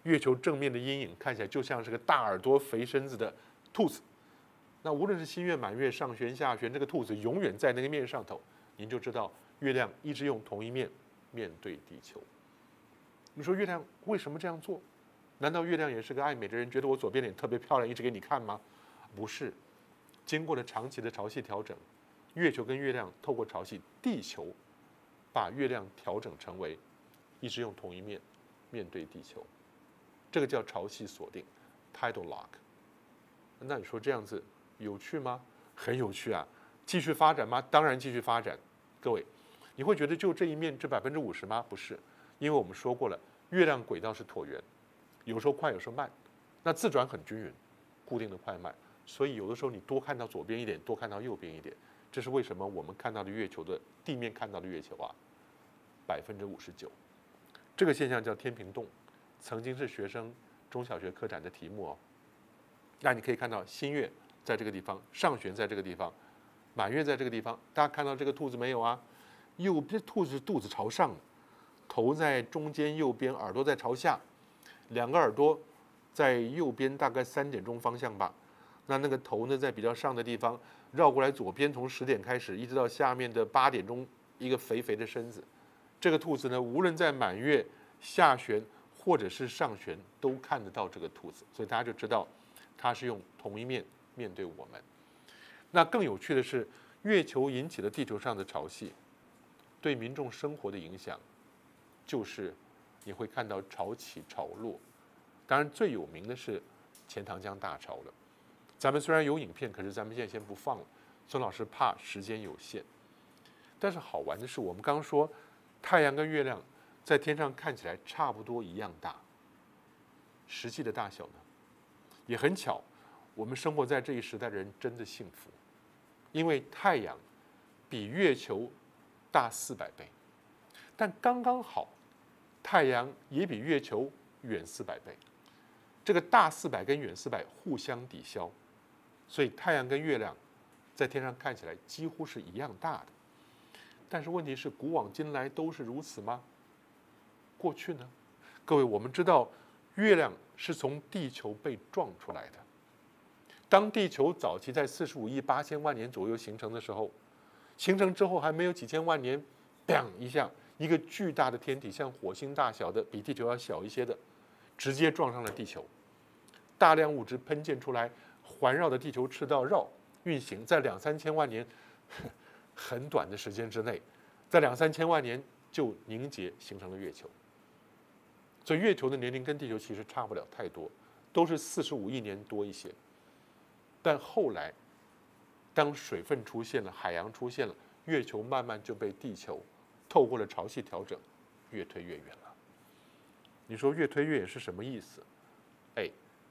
月球正面的阴影看起来就像是个大耳朵、肥身子的兔子。那无论是新月、满月、上旋、下旋，这个兔子永远在那个面上头，您就知道月亮一直用同一面面对地球。你说月亮为什么这样做？难道月亮也是个爱美的人，觉得我左边脸特别漂亮，一直给你看吗？不是，经过了长期的潮汐调整，月球跟月亮透过潮汐，地球把月亮调整成为一直用同一面面对地球，这个叫潮汐锁定 （tidal lock）。那你说这样子有趣吗？很有趣啊！继续发展吗？当然继续发展。各位，你会觉得就这一面这百分之五十吗？不是，因为我们说过了，月亮轨道是椭圆，有时候快，有时候慢，那自转很均匀，固定的快慢，所以有的时候你多看到左边一点，多看到右边一点，这是为什么我们看到的月球的地面看到的月球啊，百分之五十九，这个现象叫天平洞，曾经是学生中小学科展的题目哦。那你可以看到新月在这个地方，上旋在这个地方，满月在这个地方。大家看到这个兔子没有啊？右边兔子肚子朝上，头在中间右边，耳朵在朝下，两个耳朵在右边大概三点钟方向吧。那那个头呢在比较上的地方，绕过来左边，从十点开始一直到下面的八点钟，一个肥肥的身子。这个兔子呢，无论在满月、下旋或者是上旋，都看得到这个兔子，所以大家就知道。它是用同一面面对我们。那更有趣的是，月球引起了地球上的潮汐，对民众生活的影响，就是你会看到潮起潮落。当然，最有名的是钱塘江大潮了。咱们虽然有影片，可是咱们现在先不放了。孙老师怕时间有限。但是好玩的是，我们刚刚说，太阳跟月亮在天上看起来差不多一样大，实际的大小呢？也很巧，我们生活在这一时代的人真的幸福，因为太阳比月球大四百倍，但刚刚好，太阳也比月球远四百倍。这个大四百跟远四百互相抵消，所以太阳跟月亮在天上看起来几乎是一样大的。但是问题是，古往今来都是如此吗？过去呢？各位，我们知道月亮是从地球被撞出来的。当地球早期在四十五亿八千万年左右形成的时候，形成之后还没有几千万年，砰一下，一个巨大的天体，像火星大小的，比地球要小一些的，直接撞上了地球。大量物质喷溅出来，环绕着地球赤道绕运行，在两三千万年很短的时间之内，在两三千万年就凝结形成了月球。所以月球的年龄跟地球其实差不了太多，都是四十五亿年多一些。但后来，当水分出现了，海洋出现了，月球慢慢就被地球透过了潮汐调整，越推越远了。你说越推越远是什么意思？哎，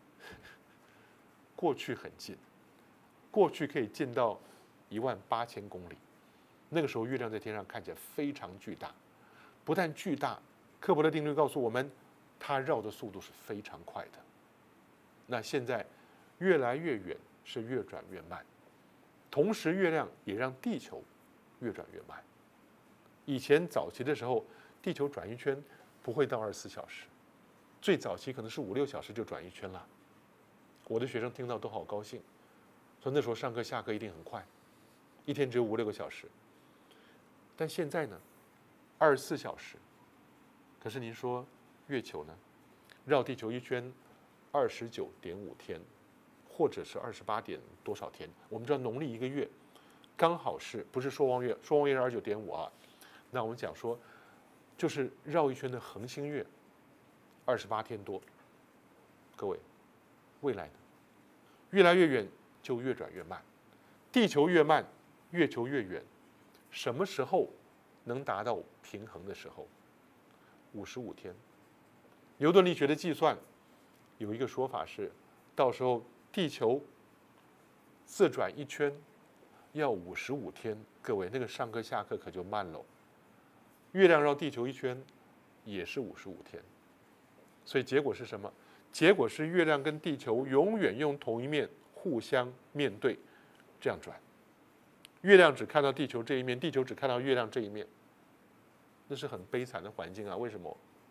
过去很近，过去可以近到一万八千公里，那个时候月亮在天上看起来非常巨大，不但巨大，克伯勒定律告诉我们，它绕的速度是非常快的。那现在越来越远，是越转越慢，同时月亮也让地球越转越慢。以前早期的时候，地球转一圈不会到二十四小时，最早期可能是五六小时就转一圈了。我的学生听到都好高兴，说那时候上课下课一定很快，一天只有五六个小时。但现在呢，二十四小时。可是您说月球呢，绕地球一圈二十九点五天，或者是二十八点多少天？我们知道农历一个月刚好是不是朔望月？朔望月是二十九点五啊。那我们讲说，就是绕一圈的恒星月，二十八天多。各位，未来呢，越来越远就越转越慢，地球越慢，月球越远。什么时候能达到平衡的时候？五十五天。牛顿力学的计算有一个说法是，到时候地球自转一圈要五十五天。各位，那个上课下课可就慢了。月亮绕地球一圈也是五十五天，所以结果是什么？结果是月亮跟地球永远用同一面互相面对，这样转。月亮只看到地球这一面，地球只看到月亮这一面，那是很悲惨的环境啊！为什么？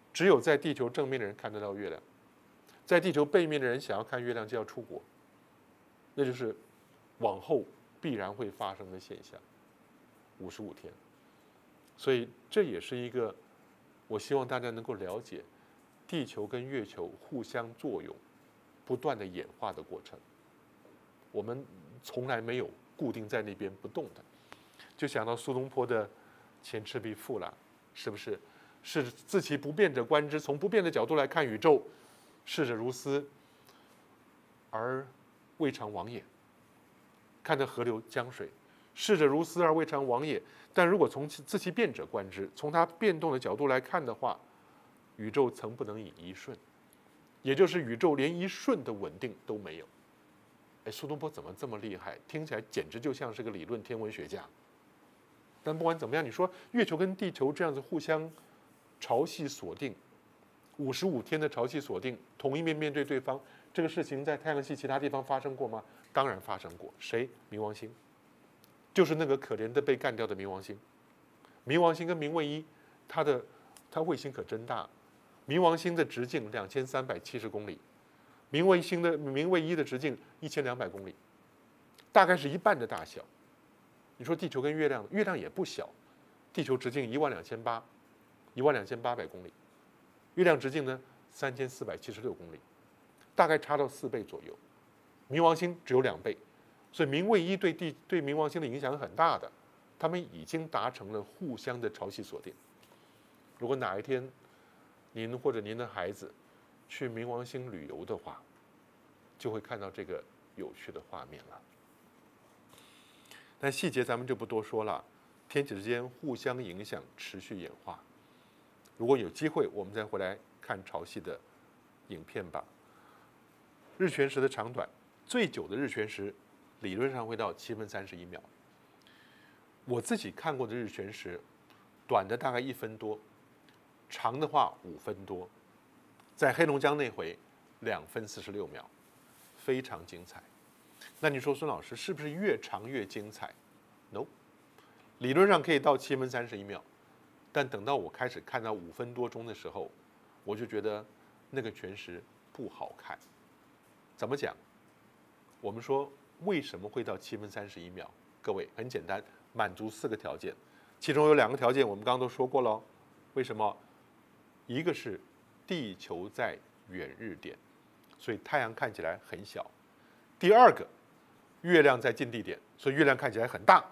只有在地球正面的人看得到月亮，在地球背面的人想要看月亮就要出国，那就是往后必然会发生的现象。五十五天，所以这也是一个我希望大家能够了解地球跟月球互相作用、不断的演化的过程。我们从来没有固定在那边不动的。就想到苏东坡的“前赤壁赋”了，是不是？是自其不变者观之，从不变的角度来看宇宙，逝者如斯，而未尝往也。看着河流江水，逝者如斯而未尝往也。但如果从自其变者观之，从它变动的角度来看的话，宇宙曾不能以一瞬，也就是宇宙连一瞬的稳定都没有。哎，苏东坡怎么这么厉害？听起来简直就像是个理论天文学家。但不管怎么样，你说月球跟地球这样子互相潮汐锁定，五十五天的潮汐锁定，同一面面对对方，这个事情在太阳系其他地方发生过吗？当然发生过。谁？冥王星，就是那个可怜的被干掉的冥王星。冥王星跟冥卫一，它的它卫星可真大。冥王星的直径两千三百七十公里，冥卫星的冥卫一的直径一千两百公里，大概是一半的大小。你说地球跟月亮，月亮也不小，地球直径一万两千八，一万两千八百公里，月亮直径呢三千四百七十六公里，大概差到四倍左右。冥王星只有两倍，所以冥卫一对地对冥王星的影响很大的，他们已经达成了互相的潮汐锁定。如果哪一天您或者您的孩子去冥王星旅游的话，就会看到这个有趣的画面了。但细节咱们就不多说了，天体之间互相影响，持续演化。如果有机会，我们再回来看潮汐的影片吧。日全食的长短，最久的日全食理论上会到七分三十一秒。我自己看过的日全食，短的大概一分多，长的话五分多。在黑龙江那回，两分四十六秒，非常精彩。那你说孙老师是不是越长越精彩 ？No， 理论上可以到七分三十一秒，但等到我开始看到五分多钟的时候，我就觉得那个全食不好看。怎么讲？我们说为什么会到七分三十一秒？各位很简单，满足四个条件，其中有两个条件我们刚刚都说过了。为什么？一个是地球在远日点，所以太阳看起来很小。第二个，月亮在近地点，所以月亮看起来很大。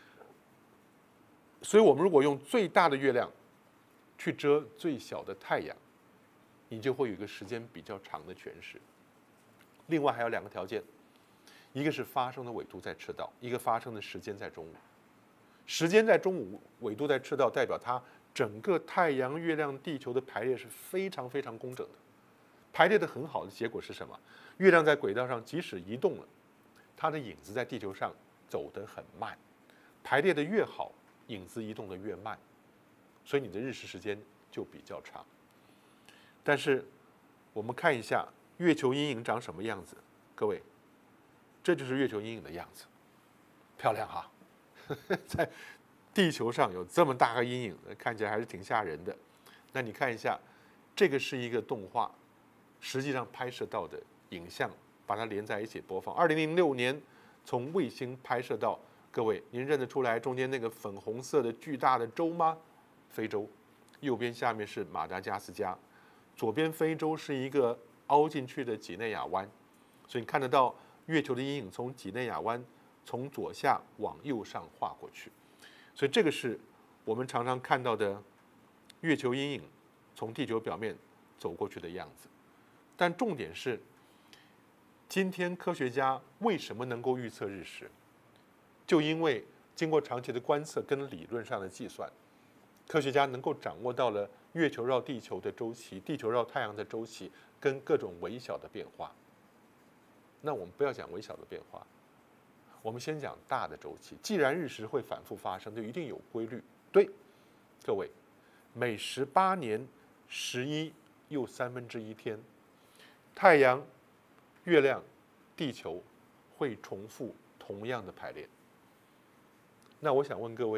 所以我们如果用最大的月亮去遮最小的太阳，你就会有一个时间比较长的全食。另外还有两个条件，一个是发生的纬度在赤道，一个发生的时间在中午。时间在中午，纬度在赤道，代表它整个太阳、月亮、地球的排列是非常非常工整的。排列的很好的结果是什么？月亮在轨道上即使移动了，它的影子在地球上走得很慢。排列的越好，影子移动的越慢，所以你的日食时间就比较长。但是我们看一下月球阴影长什么样子，各位，这就是月球阴影的样子，漂亮哈！在地球上有这么大个阴影，看起来还是挺吓人的。那你看一下，这个是一个动画，实际上拍摄到的影像，把它连在一起播放。二零零六年从卫星拍摄到，各位您认得出来中间那个粉红色的巨大的洲吗？非洲，右边下面是马达加斯加，左边非洲是一个凹进去的几内亚湾，所以你看得到月球的阴影从几内亚湾从左下往右上画过去，所以这个是我们常常看到的月球阴影从地球表面走过去的样子。但重点是，今天科学家为什么能够预测日食？就因为经过长期的观测跟理论上的计算，科学家能够掌握到了月球绕地球的周期、地球绕太阳的周期跟各种微小的变化。那我们不要讲微小的变化，我们先讲大的周期。既然日食会反复发生，就一定有规律。对，各位，每十八年十一又三分之一天，太阳、月亮、地球会重复同样的排列。那我想问各位了，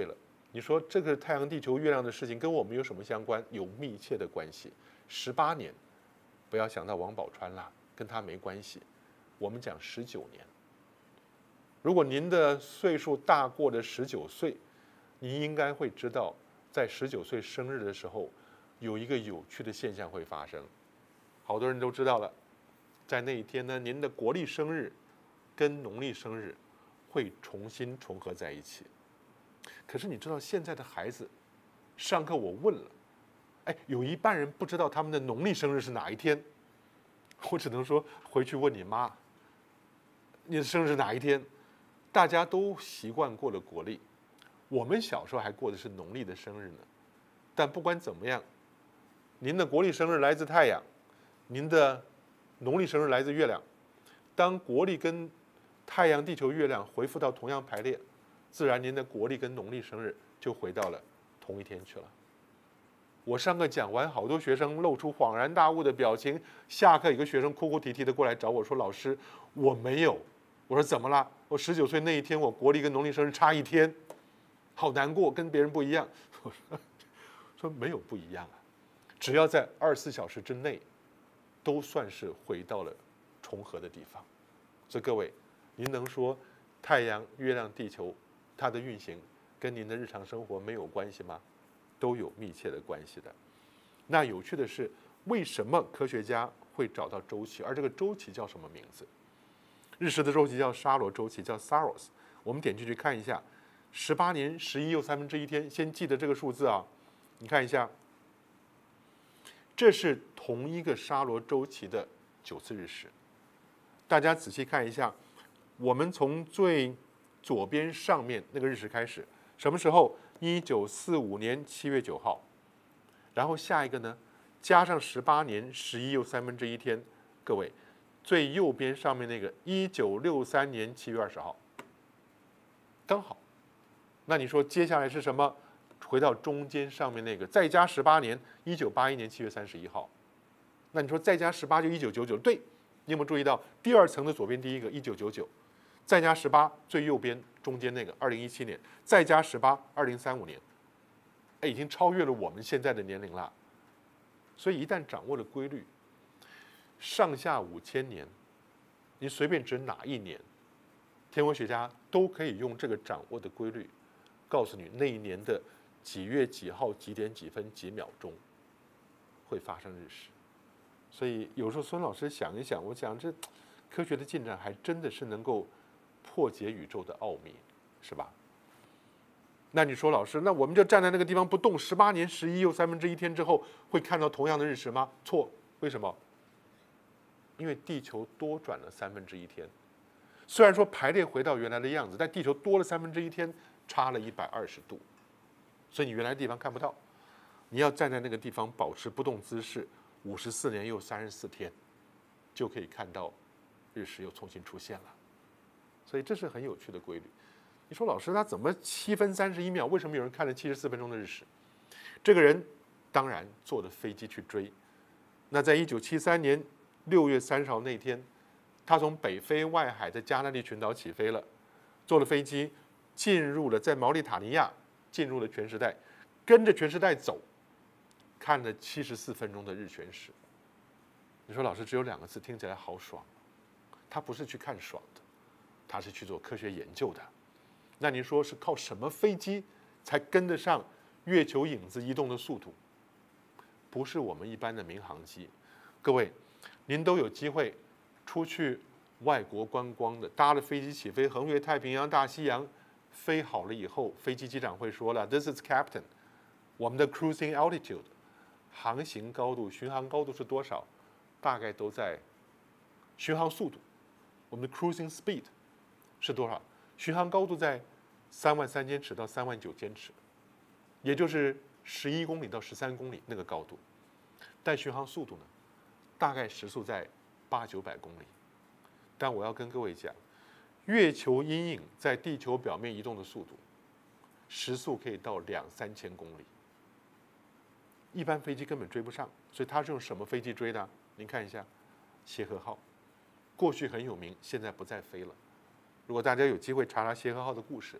你说这个太阳、地球、月亮的事情跟我们有什么相关？有密切的关系。十八年，不要想到王宝钏啦，跟他没关系。我们讲十九年。如果您的岁数大过了十九岁，您应该会知道，在十九岁生日的时候，有一个有趣的现象会发生。好多人都知道了，在那一天呢，您的国历生日跟农历生日会重新重合在一起。可是你知道现在的孩子，上课我问了，哎，有一半人不知道他们的农历生日是哪一天。我只能说回去问你妈，你的生日是哪一天？大家都习惯过了国历，我们小时候还过的是农历的生日呢。但不管怎么样，您的国历生日来自太阳，您的农历生日来自月亮。当国历跟太阳、地球、月亮恢复到同样排列，自然您的国历跟农历生日就回到了同一天去了。我上课讲完，好多学生露出恍然大悟的表情。下课，有个学生哭哭啼啼的过来找我说：“老师，我没有。”我说：“怎么了？”我十九岁那一天，我国历跟农历生日差一天，好难过，跟别人不一样。我说：“说没有不一样啊，只要在二十四小时之内，都算是回到了重合的地方。”所以各位，您能说太阳、月亮、地球它的运行跟您的日常生活没有关系吗？都有密切的关系的。那有趣的是，为什么科学家会找到周期？而这个周期叫什么名字？日食的周期叫沙罗周期，叫 Saros。我们点进去看一下，十八年十一又三分之一天。先记得这个数字啊，你看一下，这是同一个沙罗周期的九次日食。大家仔细看一下，我们从最左边上面那个日食开始，什么时候？一九四五年七月九号。然后下一个呢，加上十八年十一又三分之一天。各位，最右边上面那个一九六三年七月二十号，刚好。那你说接下来是什么？回到中间上面那个，再加十八年，一九八一年七月三十一号。那你说再加十八就一九九九，对。你有没有注意到第二层的左边第一个一九九九，再加十八最右边中间那个二零一七年，再加十八二零三五年，哎，已经超越了我们现在的年龄了。所以一旦掌握了规律，上下五千年，你随便指哪一年，天文学家都可以用这个掌握的规律，告诉你那一年的几月几号几点几分几秒钟会发生日食。所以有时候孙老师想一想，我讲这科学的进展还真的是能够破解宇宙的奥秘，是吧？那你说老师，那我们就站在那个地方不动，十八年十一又三分之一天之后会看到同样的日食吗？错，为什么？因为地球多转了三分之一天，虽然说排列回到原来的样子，但地球多了三分之一天，差了一百二十度，所以你原来的地方看不到。你要站在那个地方保持不动姿势，五十四年又三十四天，就可以看到日食又重新出现了。所以这是很有趣的规律。你说老师，他怎么七分三十一秒？为什么有人看了七十四分钟的日食？这个人当然坐着飞机去追。那在一九七三年六月三十号那天，他从北非外海的加那利群岛起飞了，坐了飞机进入了在毛里塔尼亚，进入了全时代，跟着全时代走，看了七十四分钟的日全食。你说老师只有两个字，听起来好爽。他不是去看爽的，他是去做科学研究的。那您说是靠什么飞机才跟得上月球影子移动的速度？不是我们一般的民航机。各位，您都有机会出去外国观光的，搭了飞机起飞，横越太平洋、大西洋，飞好了以后，飞机机长会说了 ：“This is Captain， 我们的 cruising altitude， 航行高度、巡航高度是多少？大概都在巡航速度，我们的 cruising speed 是多少？巡航高度在三万三千尺到三万九千尺，也就是十一公里到十三公里那个高度。但巡航速度呢，大概时速在八九百公里。但我要跟各位讲，月球阴影在地球表面移动的速度，时速可以到两三千公里，一般飞机根本追不上。所以它是用什么飞机追的？您看一下，协和号，过去很有名，现在不再飞了。如果大家有机会查查协和号的故事，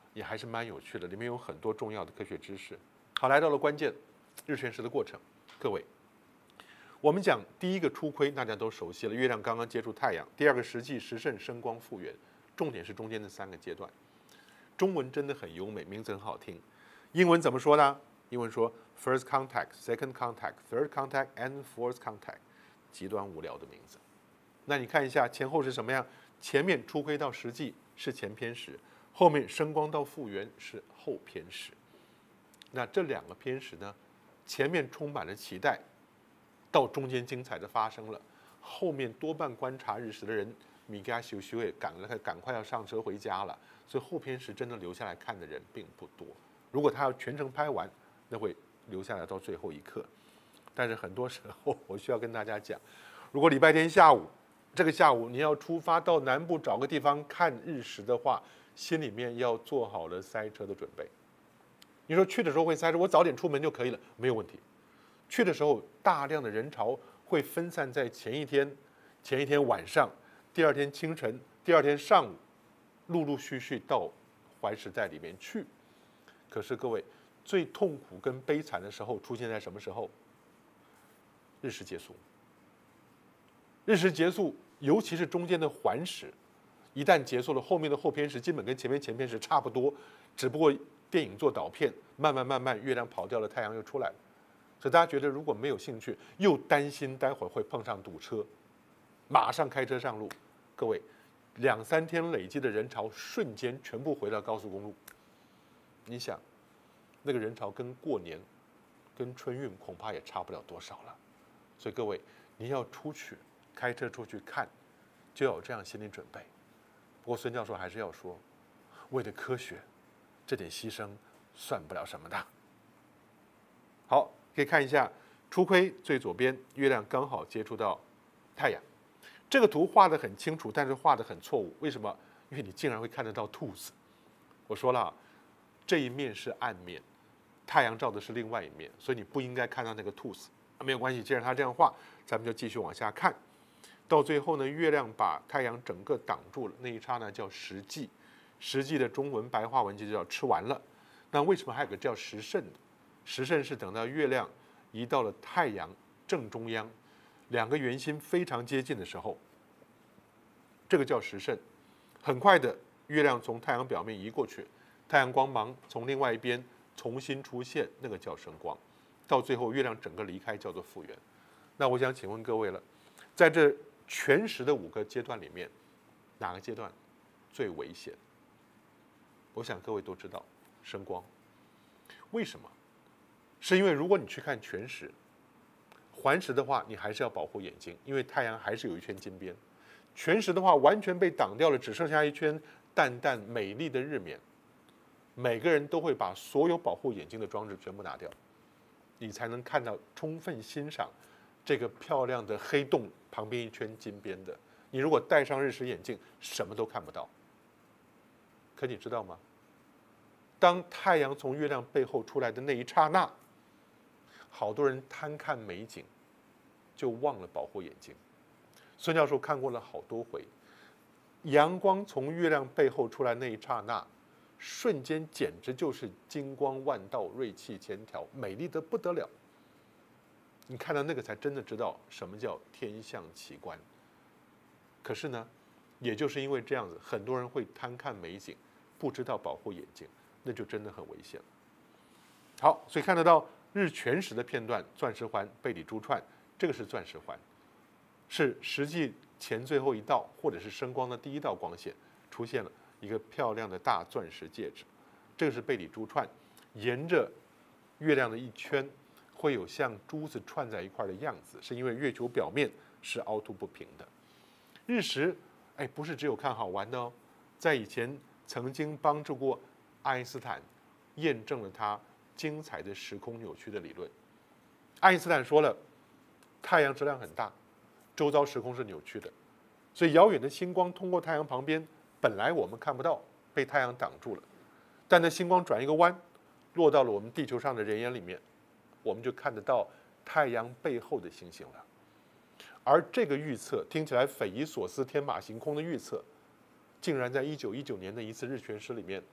也还是蛮有趣的，里面有很多重要的科学知识。好，来到了关键，日全食的过程。各位，我们讲第一个初窥，大家都熟悉了，月亮刚刚接触太阳；第二个时际时甚升光复原，重点是中间的三个阶段。中文真的很优美，名字很好听。英文怎么说呢？英文说 first contact, second contact, third contact, and fourth contact， 极端无聊的名字。那你看一下前后是什么样？前面初窥到实际是前偏食，后面升光到复原是后偏食。那这两个偏食呢，前面充满了期待，到中间精彩的发生了，后面多半观察日食的人，米嘎修修也赶了，赶快要上车回家了，所以后偏食真的留下来看的人并不多。如果他要全程拍完，那会留下来到最后一刻。但是很多时候，我需要跟大家讲，如果礼拜天下午，这个下午你要出发到南部找个地方看日食的话，心里面要做好了塞车的准备。你说去的时候会塞车，我早点出门就可以了，没有问题。去的时候，大量的人潮会分散在前一天、前一天晚上、第二天清晨、第二天上午，陆陆续续到怀石在里面去。可是各位，最痛苦跟悲惨的时候出现在什么时候？日食结束。日食结束，尤其是中间的环食，一旦结束了，后面的后偏食基本跟前面前偏食差不多，只不过电影做导片，慢慢慢慢月亮跑掉了，太阳又出来了。所以大家觉得如果没有兴趣，又担心待会儿会碰上堵车，马上开车上路。各位，两三天累积的人潮瞬间全部回到高速公路。你想，那个人潮跟过年、跟春运恐怕也差不了多少了。所以各位，你要出去开车出去看，就要有这样心理准备。不过孙教授还是要说，为了科学，这点牺牲算不了什么的。好，可以看一下初窥最左边，月亮刚好接触到太阳。这个图画得很清楚，但是画得很错误。为什么？因为你竟然会看得到兔子。我说了，这一面是暗面，太阳照的是另外一面，所以你不应该看到那个兔子。没有关系，既然他这样画，咱们就继续往下看。到最后呢，月亮把太阳整个挡住了，那一刹那叫时际。时际的中文白话文就叫吃完了。那为什么还有个叫时甚的？时甚是等到月亮移到了太阳正中央，两个圆心非常接近的时候，这个叫时甚。很快的，月亮从太阳表面移过去，太阳光芒从另外一边重新出现，那个叫升光。到最后，月亮整个离开，叫做复原。那我想请问各位了，在这全食的五个阶段里面，哪个阶段最危险？我想各位都知道，升光。为什么？是因为如果你去看全食，环食的话，你还是要保护眼睛，因为太阳还是有一圈金边。全食的话，完全被挡掉了，只剩下一圈淡淡美丽的日冕。每个人都会把所有保护眼睛的装置全部拿掉，你才能看到充分欣赏这个漂亮的黑洞旁边一圈金边的。你如果戴上日食眼镜，什么都看不到。可你知道吗？当太阳从月亮背后出来的那一刹那，好多人贪看美景，就忘了保护眼睛。孙教授看过了好多回，阳光从月亮背后出来那一刹那，瞬间简直就是金光万道、锐气千条，美丽得不得了。你看到那个才真的知道什么叫天象奇观。可是呢，也就是因为这样子，很多人会贪看美景，不知道保护眼睛，那就真的很危险了。好，所以看得到日全食的片段，钻石环、贝里珠串，这个是钻石环，是实际前最后一道或者是升光的第一道光线，出现了一个漂亮的大钻石戒指。这个是贝里珠串，沿着月亮的一圈，会有像珠子串在一块的样子，是因为月球表面是凹凸不平的。日食，哎，不是只有看好玩的哦，在以前曾经帮助过爱因斯坦验证了他精彩的时空扭曲的理论。爱因斯坦说了，太阳质量很大，周遭时空是扭曲的，所以遥远的星光通过太阳旁边，本来我们看不到，被太阳挡住了，但那星光转一个弯，落到了我们地球上的人眼里面，我们就看得到太阳背后的星星了。而这个预测听起来匪夷所思、天马行空的预测，竟然在一九一九年的一次日全食里面，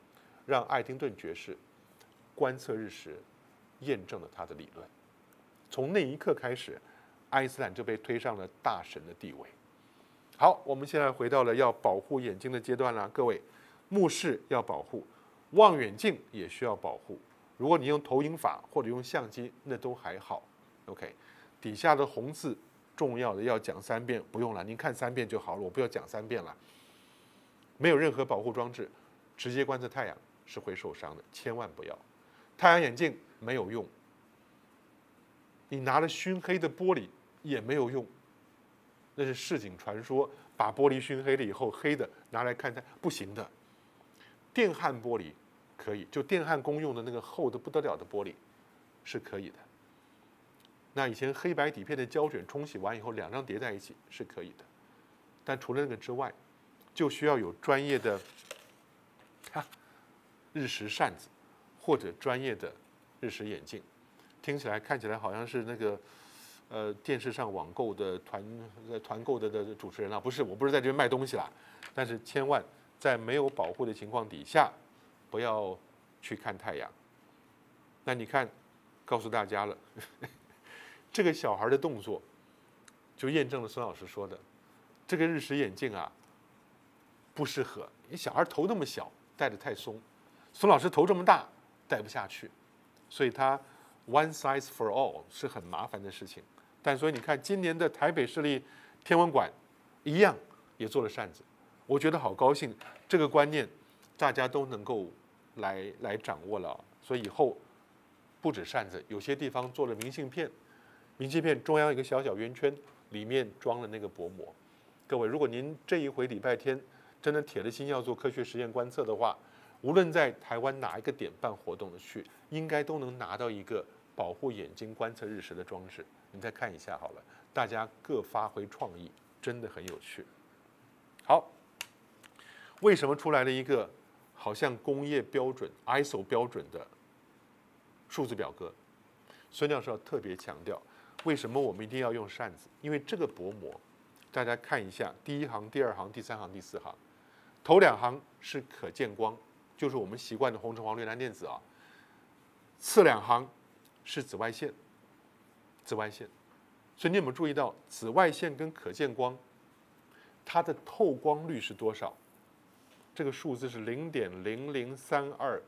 让爱丁顿爵士观测日食，验证了他的理论。从那一刻开始，爱因斯坦就被推上了大神的地位。好，我们现在回到了要保护眼睛的阶段了。各位，目视要保护，望远镜也需要保护。如果你用投影法或者用相机，那都还好。OK， 底下的红字重要的要讲三遍，不用了，您看三遍就好了，我不要讲三遍了。没有任何保护装置，直接观测太阳是会受伤的，千万不要。太阳眼镜没有用，你拿了熏黑的玻璃也没有用，那是市井传说，把玻璃熏黑了以后，黑的拿来看太不行的。电焊玻璃可以，就电焊公用的那个厚的不得了的玻璃是可以的。那以前黑白底片的胶卷冲洗完以后，两张叠在一起是可以的，但除了那个之外，就需要有专业的啊日食扇子，或者专业的日食眼镜。听起来看起来好像是那个呃电视上网购的团团购的的主持人啊，不是，我不是在这边卖东西啦，但是千万在没有保护的情况底下，不要去看太阳。那你看，告诉大家了。这个小孩的动作，就验证了孙老师说的，这个日食眼镜啊，不适合。你小孩头那么小，戴得太松，孙老师头这么大，戴不下去，所以他 one size for all 是很麻烦的事情。但所以你看，今年的台北市立天文馆一样也做了扇子，我觉得好高兴。这个观念大家都能够来来掌握了，所以以后不止扇子，有些地方做了明信片。明信片中央一个小小圆圈，里面装了那个薄膜。各位，如果您这一回礼拜天真的铁了心要做科学实验观测的话，无论在台湾哪一个点办活动的去，应该都能拿到一个保护眼睛观测日食的装置。你再看一下好了，大家各发挥创意，真的很有趣。好，为什么出来了一个好像工业标准 I S O 标准的数字表格？孙教授要特别强调，为什么我们一定要用扇子？因为这个薄膜，大家看一下，第一行、第二行、第三行、第四行，头两行是可见光，就是我们习惯的红橙黄绿蓝靛紫啊。次两行是紫外线，紫外线。所以你有没有注意到，紫外线跟可见光，它的透光率是多少？这个数字是零点零零三二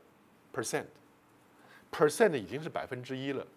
percent，percent 已经是百分之一了。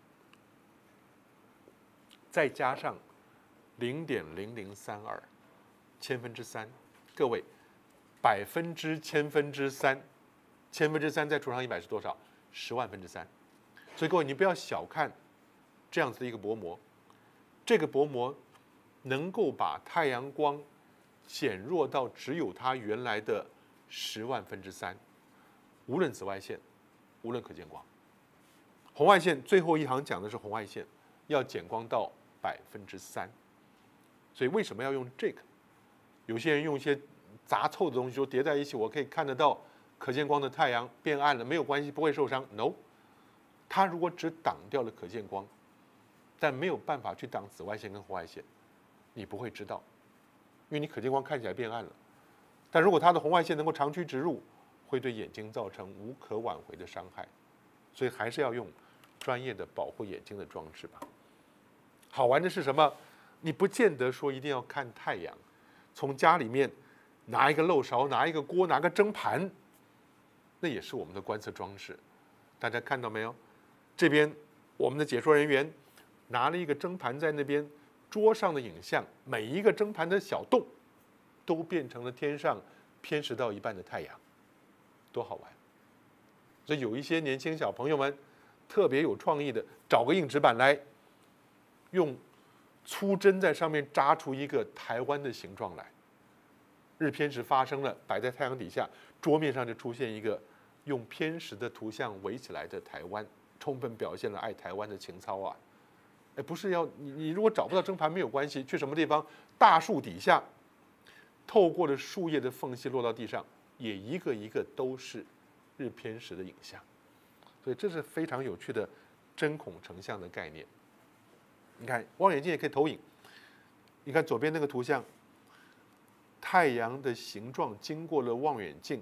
再加上零点零零三二，千分之三，各位，百分之千分之三，千分之三再除上一百是多少？十万分之三。所以各位，你不要小看这样子的一个薄膜，这个薄膜能够把太阳光减弱到只有它原来的十万分之三，无论紫外线，无论可见光。红外线最后一行讲的是红外线要减光到百分之三，所以为什么要用这个？有些人用一些杂凑的东西，说叠在一起，我可以看得到可见光的太阳变暗了，没有关系，不会受伤。No， 它如果只挡掉了可见光，但没有办法去挡紫外线跟红外线，你不会知道，因为你可见光看起来变暗了。但如果它的红外线能够长驱直入，会对眼睛造成无可挽回的伤害，所以还是要用专业的保护眼睛的装置吧。好玩的是什么？你不见得说一定要看太阳，从家里面拿一个漏勺、拿一个锅、拿个蒸盘，那也是我们的观测装置。大家看到没有？这边我们的解说人员拿了一个蒸盘在那边，桌上的影像，每一个蒸盘的小洞都变成了天上偏食到一半的太阳，多好玩！所以有一些年轻小朋友们特别有创意的，找个硬纸板来，用粗针在上面扎出一个台湾的形状来。日偏食发生了，摆在太阳底下，桌面上就出现一个用偏食的图像围起来的台湾，充分表现了爱台湾的情操啊！哎，不是要你，你如果找不到蒸盘没有关系，去什么地方？大树底下，透过了树叶的缝隙落到地上，也一个一个都是日偏食的影像。所以这是非常有趣的针孔成像的概念。你看望远镜也可以投影，你看左边那个图像，太阳的形状经过了望远镜，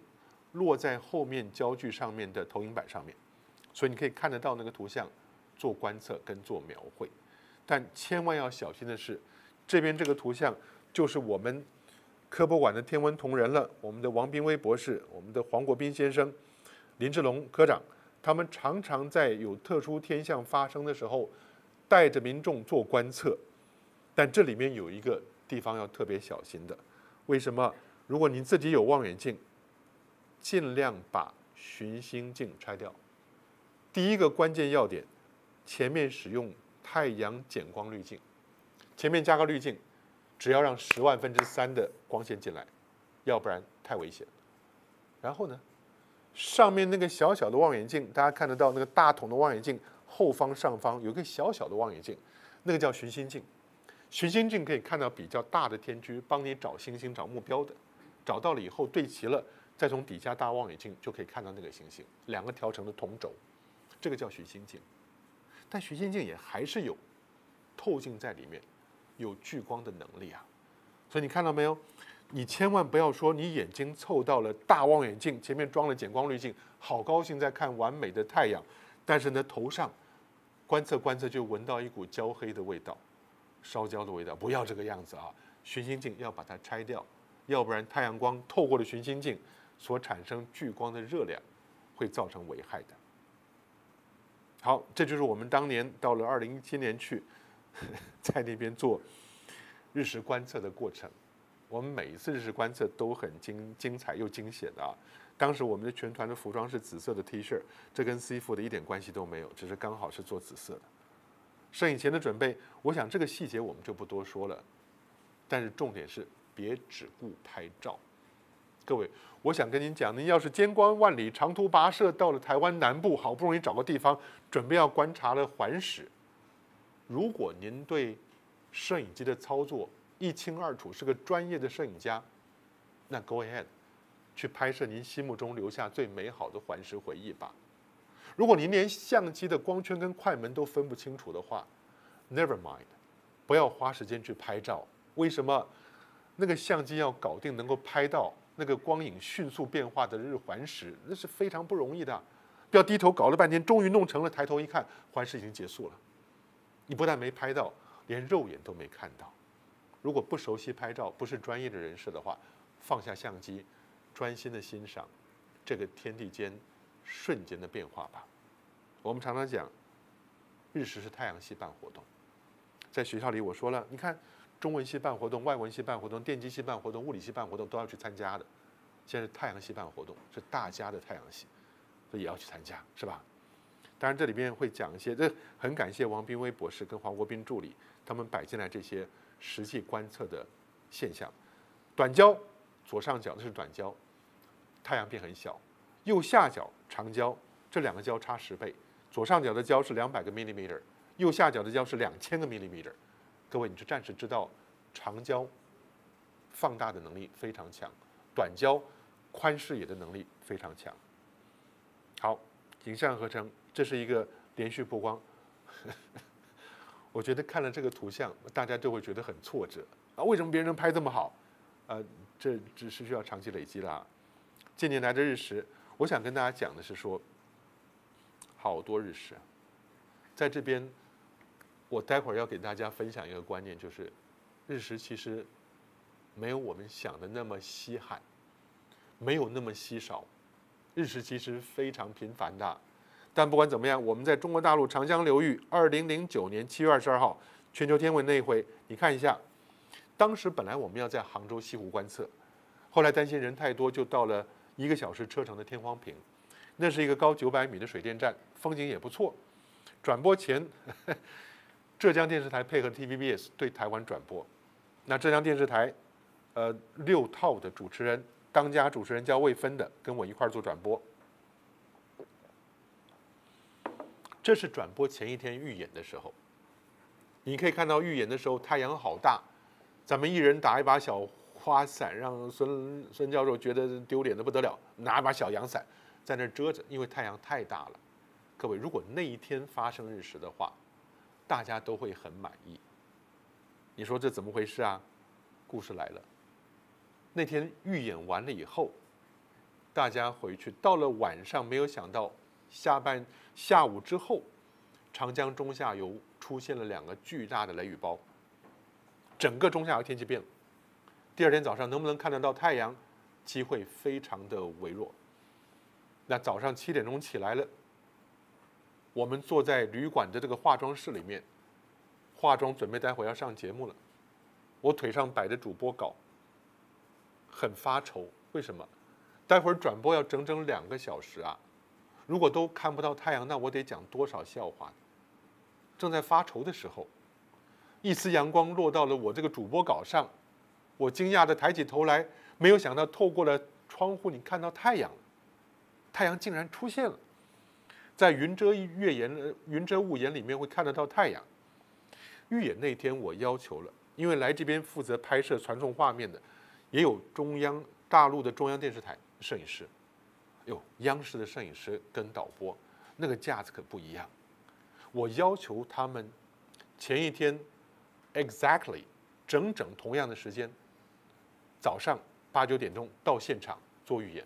落在后面焦距上面的投影板上面，所以你可以看得到那个图像，做观测跟做描绘。但千万要小心的是，这边这个图像就是我们科博馆的天文同仁了，我们的王斌威博士，我们的黄国斌先生，林志龙科长，他们常常在有特殊天象发生的时候，带着民众做观测。但这里面有一个地方要特别小心的，为什么？如果你自己有望远镜，尽量把寻星镜拆掉。第一个关键要点，前面使用太阳减光滤镜，前面加个滤镜，只要让十万分之三的光线进来，要不然太危险。然后呢，上面那个小小的望远镜，大家看得到那个大筒的望远镜后方上方有个小小的望远镜，那个叫寻星镜。寻星镜可以看到比较大的天区，帮你找星星、找目标的。找到了以后对齐了，再从底下大望远镜就可以看到那个星星，两个调成的同轴，这个叫寻星镜。但寻星镜也还是有透镜在里面，有聚光的能力啊。所以你看到没有？你千万不要说你眼睛凑到了大望远镜前面装了减光滤镜，好高兴在看完美的太阳，但是呢头上观测观测就闻到一股焦黑的味道，烧焦的味道，不要这个样子啊！寻星镜要把它拆掉，要不然太阳光透过了寻星镜所产生聚光的热量，会造成危害的。好，这就是我们当年到了二零一七年去，在那边做日食观测的过程。我们每一次日食观测都很精精彩又惊险的啊！当时我们的全团的服装是紫色的 T 恤，这跟 C 服的一点关系都没有，只是刚好是做紫色的。摄影前的准备，我想这个细节我们就不多说了，但是重点是别只顾拍照。各位，我想跟您讲，您要是千关万里长途跋涉到了台湾南部，好不容易找个地方准备要观察了环食，如果您对摄影机的操作一清二楚，是个专业的摄影家，那 go ahead 去拍摄您心目中留下最美好的环食回忆吧。如果您连相机的光圈跟快门都分不清楚的话 ，never mind， 不要花时间去拍照。为什么？那个相机要搞定能够拍到那个光影迅速变化的日环食，那是非常不容易的。不要低头搞了半天，终于弄成了，抬头一看，环食已经结束了。你不但没拍到，连肉眼都没看到。如果不熟悉拍照，不是专业的人士的话，放下相机，专心的欣赏这个天地间瞬间的变化吧。我们常常讲，日食是太阳系办活动，在学校里我说了，你看中文系办活动、外文系办活动、电机系办活动、物理系办活动都要去参加的。现在是太阳系办活动，是大家的太阳系，所以也要去参加，是吧？当然这里面会讲一些，这很感谢王斌威博士跟黄国斌助理他们摆进来这些实际观测的现象。短焦左上角的是短焦，太阳变很小；右下角长焦，这两个焦差十倍。左上角的焦是两百个 millimeter， 右下角的焦是两千个 millimeter。各位，你就暂时知道长焦放大的能力非常强，短焦宽视野的能力非常强。好，影像合成，这是一个连续曝光。我觉得看了这个图像，大家就会觉得很挫折啊！为什么别人能拍这么好？呃，这只是需要长期累积啦。近年来的日食，我想跟大家讲的是说，好多日食啊，在这边，我待会儿要给大家分享一个观念，就是日食其实没有我们想的那么稀罕，没有那么稀少，日食其实非常频繁的。但不管怎么样，我们在中国大陆长江流域，二零零九年七月二十二号全球天文那一回，你看一下，当时本来我们要在杭州西湖观测，后来担心人太多，就到了一个小时车程的天荒坪，那是一个高九百米的水电站，风景也不错。转播前，呵呵浙江电视台配合 T V B S 对台湾转播，那浙江电视台，呃，六套的主持人，当家主持人叫魏芬的，跟我一块儿做转播。这是转播前一天预演的时候，你可以看到预演的时候太阳好大，咱们一人打一把小花伞，让孙孙教授觉得丢脸的不得了，拿一把小阳伞在那遮着，因为太阳太大了。各位，如果那一天发生日食的话，大家都会很满意。你说这怎么回事啊？故事来了，那天预演完了以后， 大家回去，到了晚上，没有想到下半下午之后，长江中下游出现了两个巨大的雷雨包，整个中下游天气变了。第二天早上能不能看得到太阳，机会非常的微弱。那早上七点钟起来了，我们坐在旅馆的这个化妆室里面，化妆准备待会要上节目了。我腿上摆着主播稿，很发愁。为什么？待会儿转播要整整两个小时啊！如果都看不到太阳，那我得讲多少笑话？正在发愁的时候，一丝阳光落到了我这个主播稿上，我惊讶地抬起头来，没有想到透过了窗户，你看到太阳了。太阳竟然出现了，在云遮月岩、云遮雾岩里面会看得到太阳。预演那天我要求了，因为来这边负责拍摄、传送画面的，也有中央大陆的中央电视台摄影师，有央视的摄影师跟导播，那个架子可不一样。我要求他们前一天 exactly 整整同样的时间，早上八九点钟到现场做预演。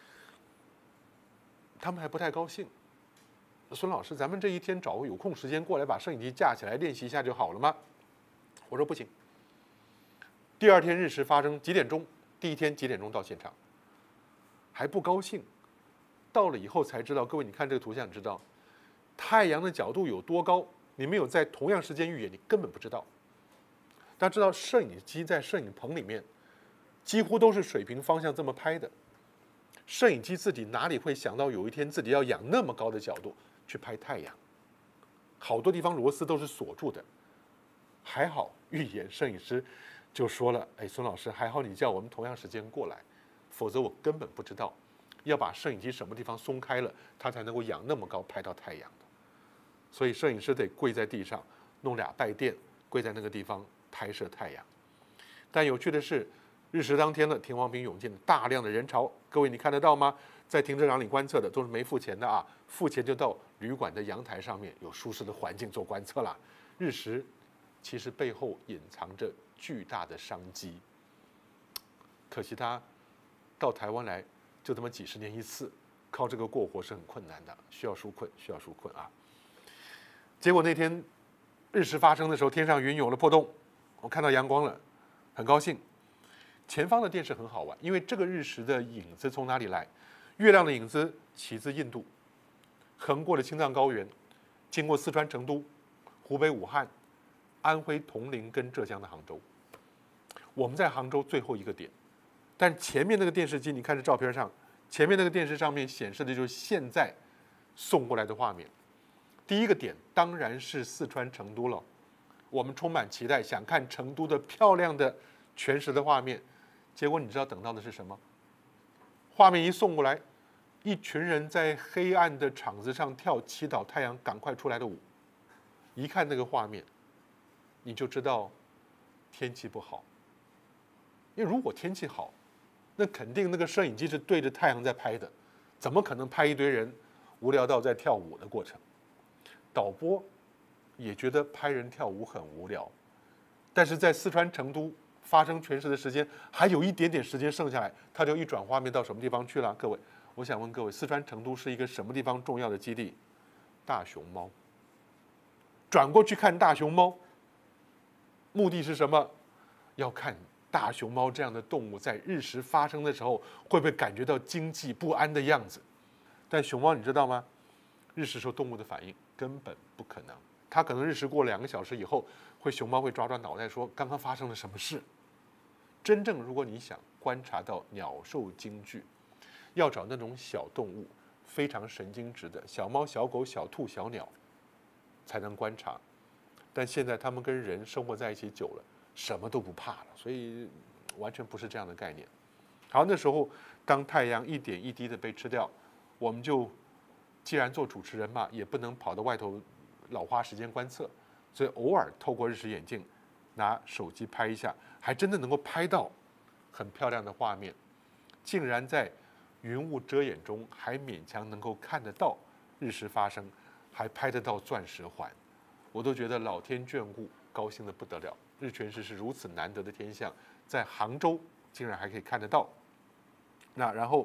他们还不太高兴，孙老师，咱们这一天找个有空时间过来，把摄影机架起来练习一下就好了吗？我说不行。第二天日食发生几点钟？第一天几点钟到现场？还不高兴。到了以后才知道，各位你看这个图像，你知道太阳的角度有多高？你没有在同样时间预演，你根本不知道。大家知道，摄影机在摄影棚里面几乎都是水平方向这么拍的。摄影机自己哪里会想到有一天自己要仰那么高的角度去拍太阳？好多地方螺丝都是锁住的。还好预演摄影师就说了：“哎，孙老师，还好你叫我们同样时间过来，否则我根本不知道要把摄影机什么地方松开了，它才能够仰那么高拍到太阳的。所以摄影师得跪在地上，弄俩拜垫，跪在那个地方拍摄太阳。但有趣的是，日食当天呢，天王坪涌进大量的人潮。各位你看得到吗？在停车场里观测的都是没付钱的啊，付钱就到旅馆的阳台上面，有舒适的环境做观测啦。日食其实背后隐藏着巨大的商机。可惜它到台湾来就这么几十年一次，靠这个过活是很困难的，需要纾困，需要纾困啊。结果那天日食发生的时候，天上云有了破洞，我看到阳光了，很高兴。前方的电视很好玩，因为这个日食的影子从哪里来？月亮的影子起自印度，横过了青藏高原，经过四川成都、湖北武汉、安徽铜陵跟浙江的杭州。我们在杭州最后一个点，但前面那个电视机，你看这照片上，前面那个电视上面显示的就是现在送过来的画面。第一个点当然是四川成都了，我们充满期待，想看成都的漂亮的全食的画面。结果你知道等到的是什么？画面一送过来，一群人在黑暗的场子上跳祈祷太阳赶快出来的舞。一看那个画面，你就知道天气不好。因为如果天气好，那肯定那个摄影机是对着太阳在拍的，怎么可能拍一堆人无聊到在跳舞的过程？导播也觉得拍人跳舞很无聊，但是在四川成都发生全食的时间还有一点点时间剩下来，他就一转画面到什么地方去了？各位，我想问各位，四川成都是一个什么地方重要的基地？大熊猫。转过去看大熊猫，目的是什么？要看大熊猫这样的动物在日食发生的时候会不会感觉到惊悸不安的样子。但熊猫你知道吗？日食时候动物的反应根本不可能，它可能日食过两个小时以后，会熊猫会抓抓脑袋说刚刚发生了什么事。真正如果你想观察到鸟兽惊惧，要找那种小动物非常神经质的小猫、小狗、小兔、小鸟才能观察。但现在他们跟人生活在一起久了，什么都不怕了，所以完全不是这样的概念。好，那时候当太阳一点一滴的被吃掉，我们就既然做主持人嘛，也不能跑到外头老花时间观测，所以偶尔透过日食眼镜拿手机拍一下，还真的能够拍到很漂亮的画面，竟然在云雾遮掩中还勉强能够看得到日食发生，还拍得到钻石环，我都觉得老天眷顾，高兴得不得了。日全食是如此难得的天象，在杭州竟然还可以看得到。那然后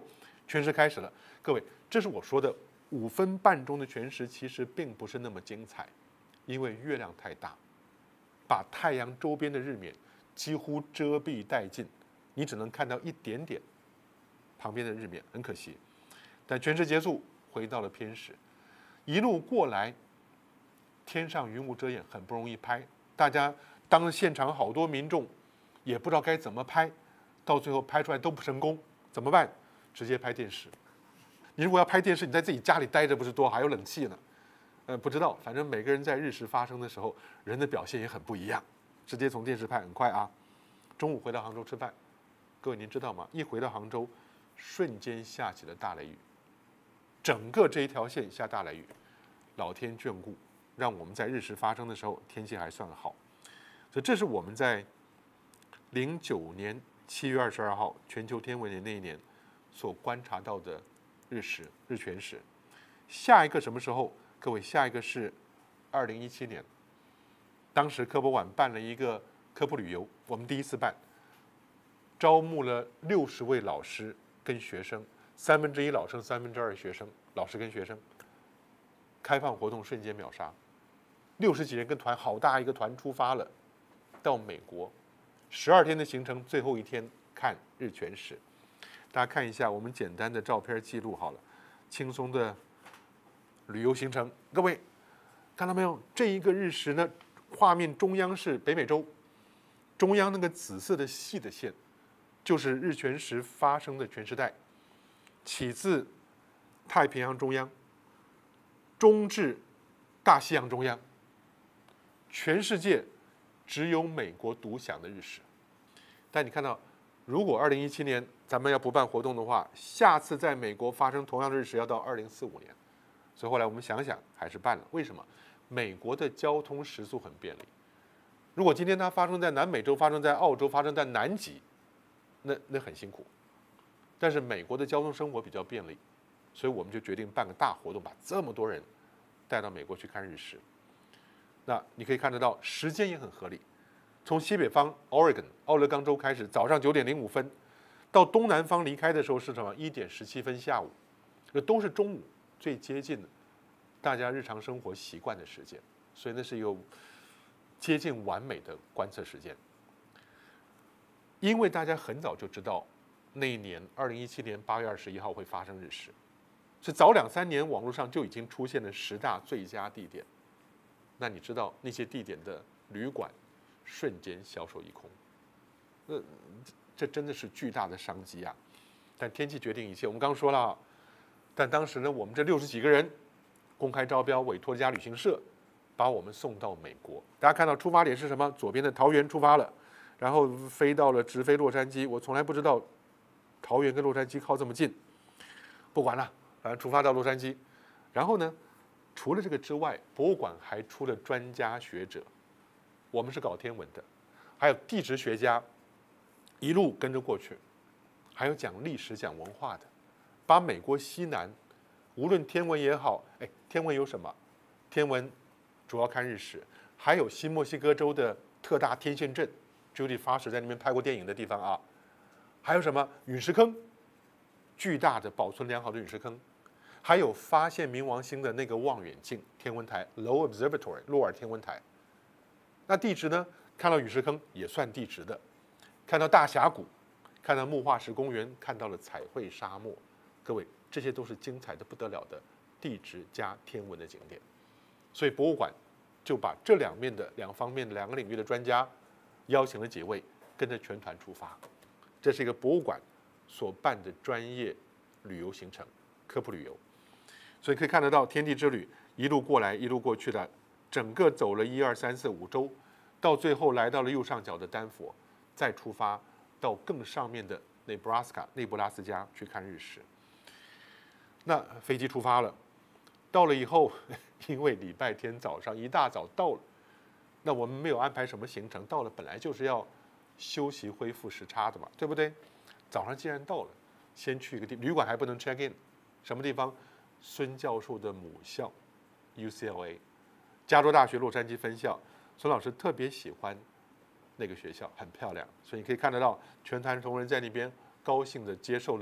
全食开始了。各位，这是我说的五分半钟的全食，其实并不是那么精彩，因为月亮太大，把太阳周边的日冕几乎遮蔽殆尽，你只能看到一点点旁边的日冕，很可惜。但全食结束，回到了偏食，一路过来，天上云雾遮掩，很不容易拍。大家当现场好多民众也不知道该怎么拍，到最后拍出来都不成功，怎么办？直接拍电视。你如果要拍电视，你在自己家里待着不是多，还有冷气呢。呃，不知道，反正每个人在日食发生的时候，人的表现也很不一样。直接从电视拍，很快啊。中午回到杭州吃饭，各位您知道吗？一回到杭州，瞬间下起了大雷雨，整个这一条线下大雷雨，老天眷顾，让我们在日食发生的时候天气还算好。所以这是我们在零九年七月二十二号全球天文年那一年所观察到的日食日全食。下一个什么时候？各位，下一个是二零一七年，当时科博馆办了一个科普旅游，我们第一次办，招募了六十位老师跟学生，三分之一老生，三分之二学生，老师跟学生，开放活动瞬间秒杀，六十几人跟团，好大一个团出发了，到美国，十二天的行程，最后一天看日全食。大家看一下我们简单的照片记录好了，轻松的旅游行程。各位看到没有？这一个日食呢，画面中央是北美洲，中央那个紫色的细的线，就是日全食发生的全时带，起自太平洋中央，中至大西洋中央，全世界只有美国独享的日食。但你看到，如果二零一七年咱们要不办活动的话，下次在美国发生同样的日食要到二零四五年。所以后来我们想想，还是办了。为什么？美国的交通时速很便利。如果今天它发生在南美洲、发生在澳洲、发生在南极，那那很辛苦。但是美国的交通生活比较便利，所以我们就决定办个大活动，把这么多人带到美国去看日食。那你可以看得到，时间也很合理。从西北方 Oregon 奥勒冈州开始，早上九点零五分，到东南方离开的时候是什么？一点十七分下午，这都是中午最接近的大家日常生活习惯的时间，所以那是有接近完美的观测时间。因为大家很早就知道那一年二零一七年八月二十一号会发生日食，所以早两三年网络上就已经出现了十大最佳地点。那你知道那些地点的旅馆瞬间销售一空，那这真的是巨大的商机啊！但天气决定一切，我们刚刚说了，但当时呢，我们这六十几个人公开招标，委托一家旅行社把我们送到美国。大家看到出发点是什么？左边的桃园出发了，然后飞到了直飞洛杉矶。我从来不知道桃园跟洛杉矶靠这么近，不管了，反正出发到洛杉矶。然后呢，除了这个之外，博物馆还出了专家学者，我们是搞天文的，还有地质学家，一路跟着过去，还有讲历史、讲文化的，把美国西南，无论天文也好，哎，天文有什么？天文主要看日食，还有新墨西哥州的特大天线阵 ，Judy Foster 在那边拍过电影的地方啊，还有什么陨石坑，巨大的保存良好的陨石坑，还有发现冥王星的那个望远镜天文台 Low Observatory 洛尔天文台。那地质呢？看到陨石坑也算地质的，看到大峡谷，看到木化石公园，看到了彩绘沙漠，各位，这些都是精彩的不得了的地质加天文的景点。所以博物馆就把这两面的两方面的两个领域的专家邀请了几位，跟着全团出发。这是一个博物馆所办的专业旅游行程，科普旅游。所以可以看得到，天地之旅一路过来，一路过去的，整个走了一二三四五周，到最后来到了右上角的丹佛，再出发到更上面的内布拉斯卡内布拉斯加去看日食。那飞机出发了，到了以后，因为礼拜天早上一大早到了，那我们没有安排什么行程，到了本来就是要休息恢复时差的嘛，对不对？早上既然到了，先去一个地旅馆还不能 check in， 什么地方？孙教授的母校 U C L A， 加州大学洛杉矶分校，孙老师特别喜欢那个学校，很漂亮，所以你可以看得到全团同仁在那边高兴地接受了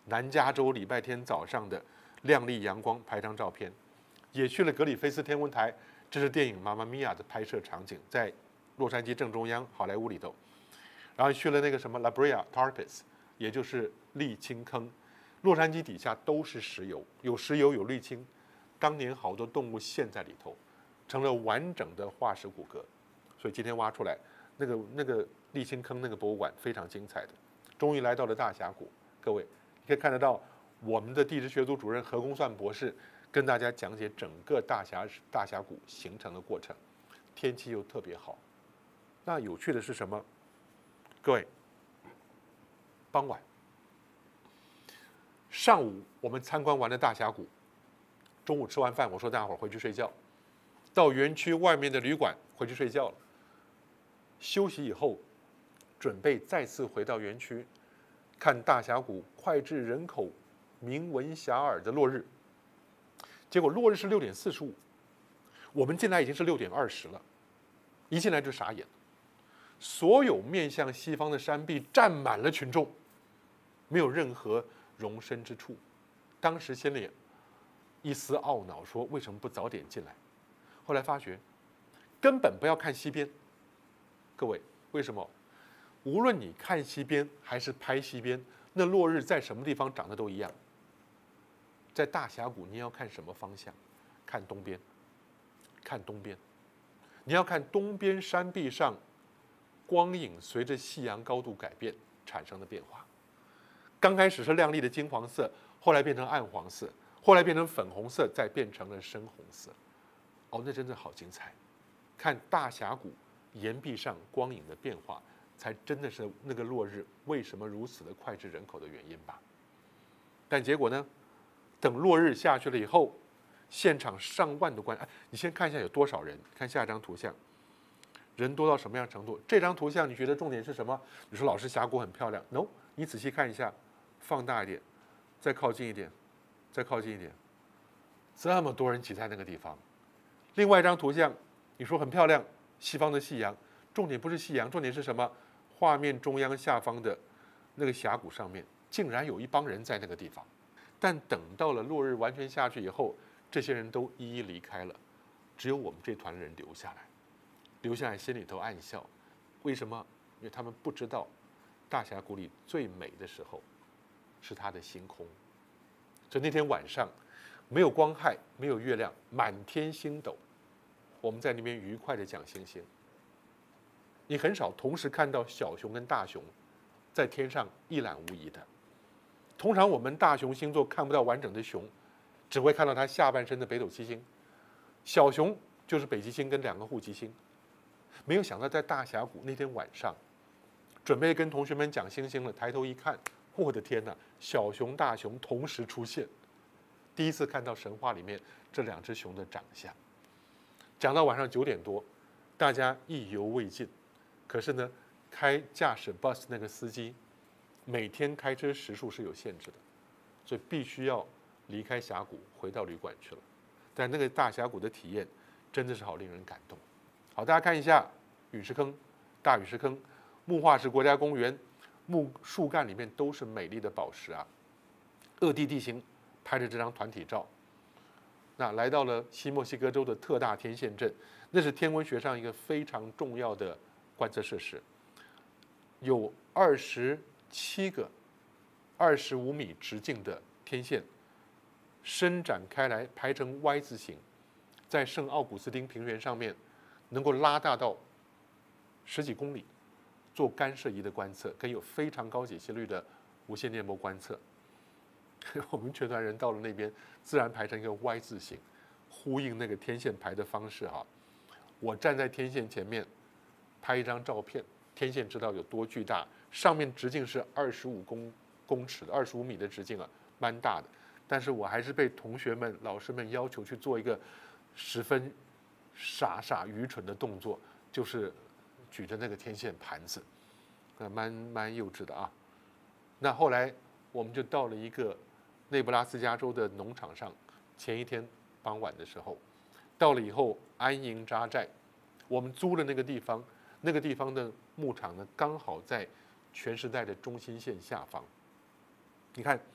南加州礼拜天早上的亮丽阳光拍张照片，也去了格里菲斯天文台，这是电影《妈妈咪呀》的拍摄场景，在洛杉矶正中央好莱坞里头。然后去了那个什么 La Brea Tar Pits， 也就是沥青坑。洛杉矶底下都是石油，有石油有沥青，当年好多动物陷在里头，成了完整的化石骨骼。所以今天挖出来，那个那个沥青坑那个博物馆非常精彩的。终于来到了大峡谷，各位你可以看得到我们的地质学组主任何公算博士跟大家讲解整个大峡大峡谷形成的过程，天气又特别好。那有趣的是什么？各位，傍晚。上午我们参观完了大峡谷，中午吃完饭，我说大家伙回去睡觉，到园区外面的旅馆回去睡觉了。休息以后，准备再次回到园区，看大峡谷脍炙人口、名闻遐迩的落日。结果落日是六点四十五，我们进来已经是六点二十了，一进来就傻眼了，所有面向西方的山壁站满了群众，没有任何容身之处。当时心里一丝懊恼，说为什么不早点进来？后来发觉根本不要看西边。各位，为什么？无论你看西边还是拍西边，那落日在什么地方长得都一样。在大峡谷，你要看什么方向？看东边，看东边。你要看东边山壁上光影随着夕阳高度改变产生的变化。刚开始是亮丽的金黄色，后来变成暗黄色，后来变成粉红色，再变成了深红色。哦，那真的好精彩！看大峡谷岩壁上光影的变化，才真的是那个落日为什么如此的脍炙人口的原因吧。但结果呢？等落日下去了以后，现场上万的观，哎，你先看一下有多少人。看下一张图像，人多到什么样程度？这张图像你觉得重点是什么？你说老师峡谷很漂亮 ，no， 你仔细看一下，放大一点，再靠近一点，再靠近一点，这么多人挤在那个地方。另外一张图像，你说很漂亮，西方的夕阳，重点不是夕阳，重点是什么？画面中央下方的那个峡谷上面，竟然有一帮人在那个地方。但等到了落日完全下去以后，这些人都一一离开了，只有我们这团人留下来，留下来心里头暗笑。为什么？因为他们不知道，大峡谷里最美的时候是它的星空。就那天晚上，没有光害，没有月亮，满天星斗，我们在那边愉快的讲星星。你很少同时看到小熊跟大熊在天上一览无遗的。通常我们大熊星座看不到完整的熊，只会看到它下半身的北斗七星，小熊就是北极星跟两个户籍星。没有想到在大峡谷那天晚上，准备跟同学们讲星星了，抬头一看，我的天哪，小熊大熊同时出现，第一次看到神话里面这两只熊的长相。讲到晚上九点多，大家意犹未尽，可是呢，开驾驶 bus 那个司机每天开车时数是有限制的，所以必须要离开峡谷回到旅馆去了。但那个大峡谷的体验真的是好令人感动。好，大家看一下陨石坑、大陨石坑、木化石国家公园，木树干里面都是美丽的宝石啊。鄂地地形拍着这张团体照。那来到了西墨西哥州的特大天线阵，那是天文学上一个非常重要的观测设施，有二十七个二十五米直径的天线伸展开来，排成 Y 字形，在圣奥古斯丁平原上面能够拉大到十几公里，做干涉仪的观测，跟有非常高解析率的无线电波观测。我们全团人到了那边，自然排成一个 Y 字形，呼应那个天线排的方式哈。我站在天线前面拍一张照片，天线知道有多巨大，上面直径是二十五公公尺的，二十五米的直径啊，蛮大的。但是我还是被同学们、老师们要求去做一个十分傻傻愚蠢的动作，就是举着那个天线盘子，啊，蛮蛮幼稚的啊。那后来我们就到了一个内布拉斯加州的农场上，前一天傍晚的时候，到了以后安营扎寨，我们租了那个地方，那个地方的牧场呢，刚好在全时代的中心线下方。你看，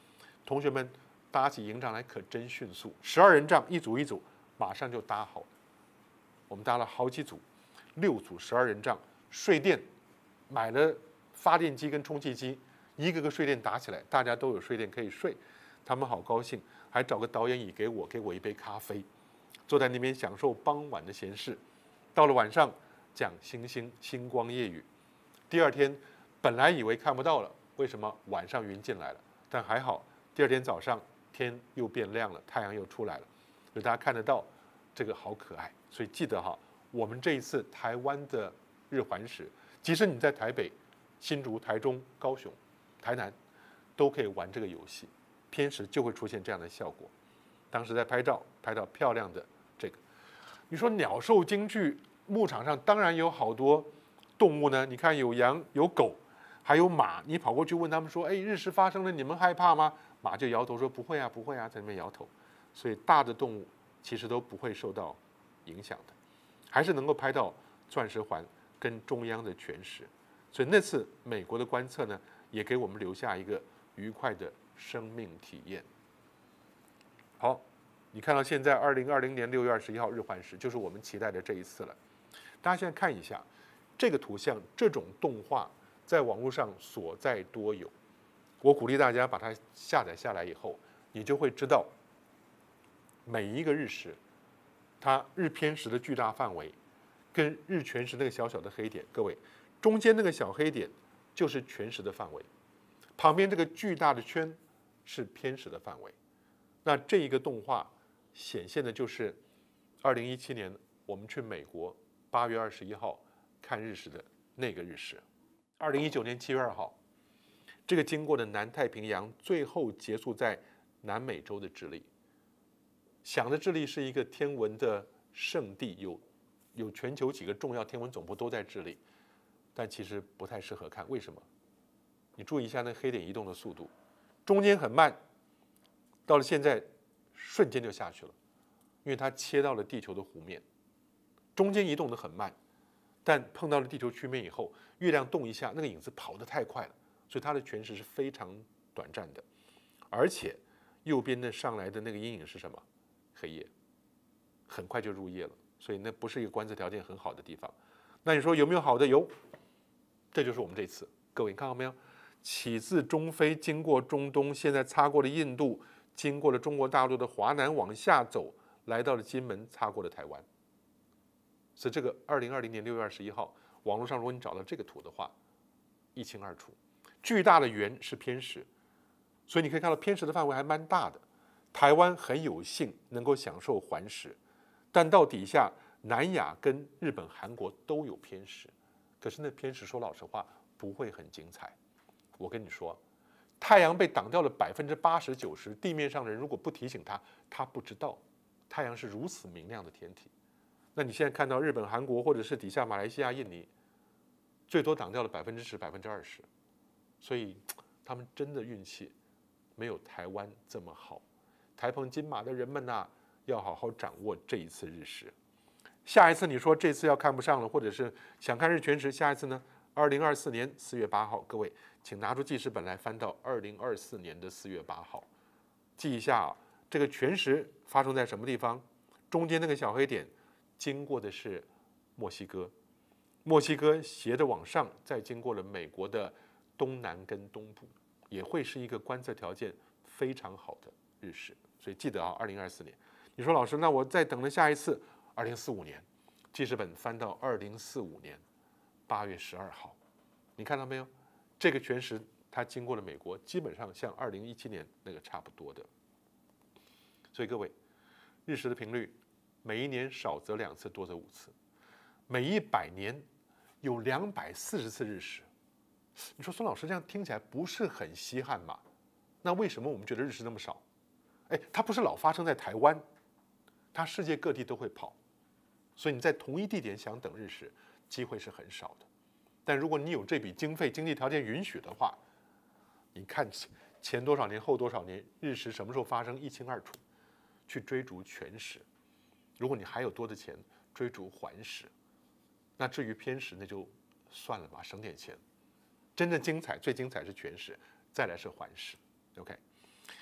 同学们搭起营帐来可真迅速，十二人帐一组一组，马上就搭好了。我们搭了好几组，六组十二人帐，睡垫买了发电机跟充气机，一个个睡垫打起来，大家都有睡垫可以睡。他们好高兴，还找个导演椅给我，给我一杯咖啡，坐在那边享受傍晚的闲适。到了晚上讲星星星光夜语。第二天本来以为看不到了，为什么？晚上云进来了，但还好，第二天早上天又变亮了，太阳又出来了，所以大家看得到，这个好可爱。所以记得哈，我们这一次台湾的日环食，即使你在台北、新竹、台中、高雄、台南，都可以玩这个游戏，偏食就会出现这样的效果。当时在拍照，拍到漂亮的这个。你说鸟兽京剧，牧场上当然有好多动物呢，你看有羊有狗，还有马。你跑过去问他们说：“哎，日食发生了，你们害怕吗？”马就摇头说：“不会啊，不会啊，在那边摇头。”所以大的动物其实都不会受到影响的，还是能够拍到钻石环跟中央的全食。所以那次美国的观测呢，也给我们留下一个愉快的生命体验。好，你看到现在二零二零年六月二十一号日环食，就是我们期待的这一次了。大家现在看一下这个图像，这种动画在网络上所在多有。我鼓励大家把它下载下来以后，你就会知道每一个日食，它日偏食的巨大范围，跟日全食那个小小的黑点，各位，中间那个小黑点就是全食的范围，旁边这个巨大的圈是偏食的范围。那这一个动画显现的就是二零一七年我们去美国八月二十一号看日食的那个日食。二零一九年七月二号，这个经过的南太平洋，最后结束在南美洲的智利。想着智利是一个天文的圣地，有有全球几个重要天文总部都在智利，但其实不太适合看。为什么？你注意一下那黑点移动的速度，中间很慢，到了现在瞬间就下去了，因为它切到了地球的弧面，中间移动的很慢，但碰到了地球曲面以后，月亮动一下，那个影子跑得太快了，所以它的全食是非常短暂的。而且右边的上来的那个阴影是什么？黑夜，很快就入夜了，所以那不是一个观测条件很好的地方。那你说有没有好的？有，这就是我们这次。各位你看到没有？起自中非，经过中东，现在擦过了印度，经过了中国大陆的华南，往下走，来到了金门，擦过了台湾。所以这个二零二零年六月二十一号，网络上如果你找到这个图的话，一清二楚。巨大的圆是偏食，所以你可以看到偏食的范围还蛮大的。台湾很有幸能够享受环食，但到底下南亚跟日本、韩国都有偏食，可是那偏食说老实话不会很精彩。我跟你说，太阳被挡掉了百分之八十九十，地面上的人如果不提醒他，他不知道太阳是如此明亮的天体。那你现在看到日本、韩国或者是底下马来西亚、印尼，最多挡掉了百分之十、百分之二十，所以他们真的运气没有台湾这么好。台澎金马的人们呐、啊，要好好掌握这一次日食。下一次你说这次要看不上了，或者是想看日全食，下一次呢？二零二四年四月八号，各位请拿出记事本来，翻到二零二四年的四月八号，记一下啊，这个全食发生在什么地方？中间那个小黑点经过的是墨西哥，墨西哥斜着往上，再经过了美国的东南跟东部，也会是一个观测条件非常好的日食。所以记得啊，二零二四年。你说老师，那我再等了下一次，二零四五年，记事本翻到二零四五年八月十二号，你看到没有？这个全食它经过了美国，基本上像二零一七年那个差不多的。所以各位，日食的频率每一年少则两次，多则五次，每一百年有两百四十次日食。你说孙老师这样听起来不是很稀罕吗？那为什么我们觉得日食那么少？哎，它不是老发生在台湾，它世界各地都会跑，所以你在同一地点想等日食，机会是很少的。但如果你有这笔经费、经济条件允许的话，你看前多少年、后多少年，日食什么时候发生一清二楚，去追逐全食。如果你还有多的钱，追逐环食。那至于偏食，那就算了吧，省点钱。真正精彩、最精彩是全食，再来是环食。OK。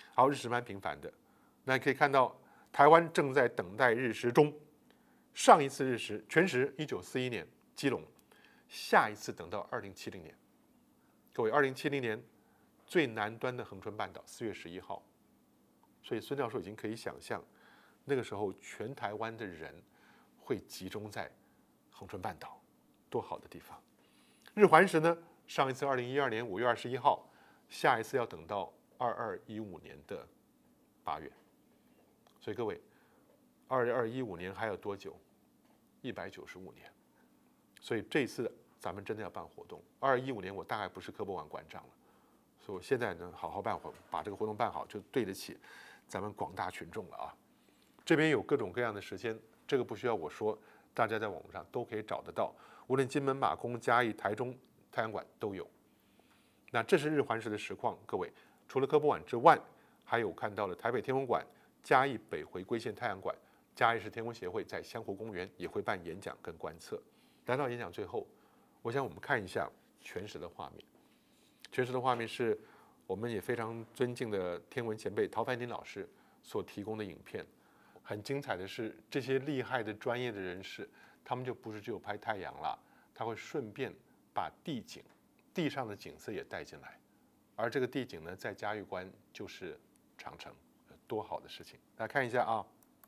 好，日食蛮频繁的，那可以看到台湾正在等待日食中。上一次日食全食一九四一年基隆，下一次等到二零七零年。各位，二零七零年最南端的恒春半岛四月十一号，所以孙教授已经可以想象，那个时候全台湾的人会集中在恒春半岛，多好的地方。日环食呢，上一次二零一二年五月二十一号，下一次要等到二二一五年的八月。所以各位，二二一五年还有多久？一百九十五年。所以这次咱们真的要办活动。二二一五年我大概不是科博馆馆长了，所以我现在呢好好办活，把这个活动办好，就对得起咱们广大群众了啊。这边有各种各样的时间，这个不需要我说，大家在网络上都可以找得到，无论金门、马公、嘉义、台中太阳馆都有。那这是日环食的实况，各位除了科博馆之外，还有看到了台北天文馆、嘉义北回归线太阳馆、嘉义市天文协会在香湖公园也会办演讲跟观测。来到演讲最后，我想我们看一下全食的画面。全食的画面是我们也非常尊敬的天文前辈陶凡林老师所提供的影片。很精彩的是，这些厉害的专业的人士，他们就不是只有拍太阳了，他会顺便把地景、地上的景色也带进来。而这个地景呢，在嘉峪关就是长城，多好的事情！大家看一下啊。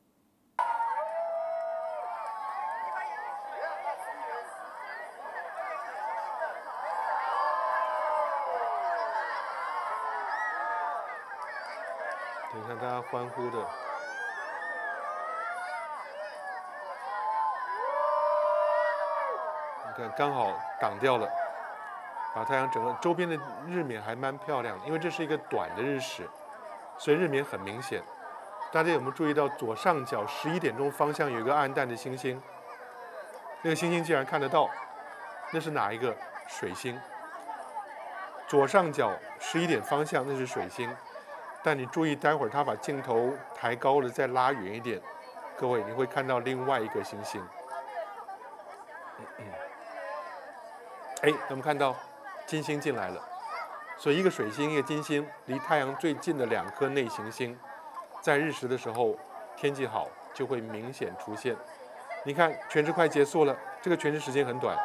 你看大家欢呼的，你看刚好挡掉了，把太阳整个周边的日冕还蛮漂亮的，因为这是一个短的日食，所以日冕很明显。大家有没有注意到左上角十一点钟方向有一个暗淡的星星？那个星星竟然看得到，那是哪一个？水星。左上角十一点方向那是水星。但你注意，待会儿他把镜头抬高了，再拉远一点，各位你会看到另外一个星星。哎，我们看到金星进来了，所以一个水星，一个金星，离太阳最近的两颗内行星，在日食的时候，天气好就会明显出现。你看，全食快结束了，这个全食时间很短。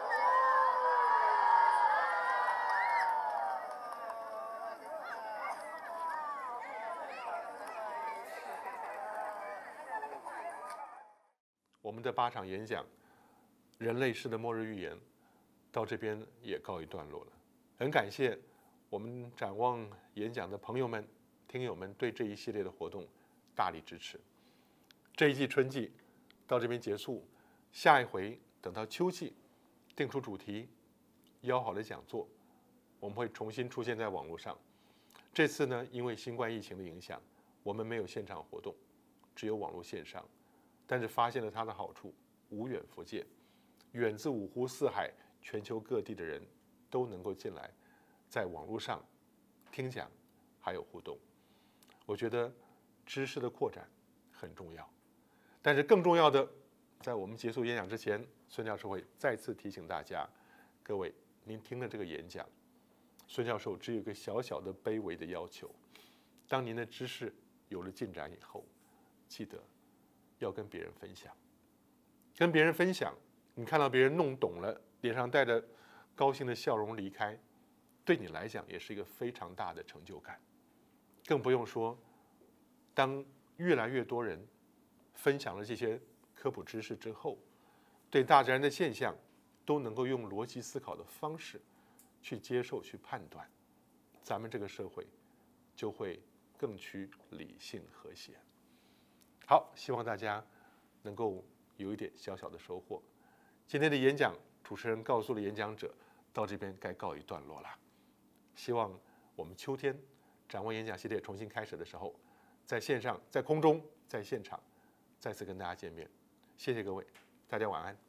我们的八场演讲，人类式的末日预言，到这边也告一段落了。很感谢我们展望演讲的朋友们、听友们对这一系列的活动大力支持。这一季春季到这边结束，下一回等到秋季，定出主题，邀好的讲座，我们会重新出现在网络上。这次呢，因为新冠疫情的影响，我们没有现场活动，只有网络线上。但是发现了它的好处，无远弗届，远自五湖四海、全球各地的人都能够进来，在网络上听讲，还有互动。我觉得知识的扩展很重要，但是更重要的，在我们结束演讲之前，孙教授会再次提醒大家，各位，您听了这个演讲，孙教授只有一个小小的卑微的要求：当您的知识有了进展以后，记得要跟别人分享，跟别人分享，你看到别人弄懂了，脸上带着高兴的笑容离开，对你来讲也是一个非常大的成就感。更不用说，当越来越多人分享了这些科普知识之后，对大自然的现象都能够用逻辑思考的方式去接受、去判断，咱们这个社会就会更趋理性和谐。好，希望大家能够有一点小小的收获。今天的演讲，主持人告诉了演讲者，到这边该告一段落了。希望我们秋天展望演讲系列重新开始的时候，在线上、在空中、在现场，再次跟大家见面。谢谢各位，大家晚安。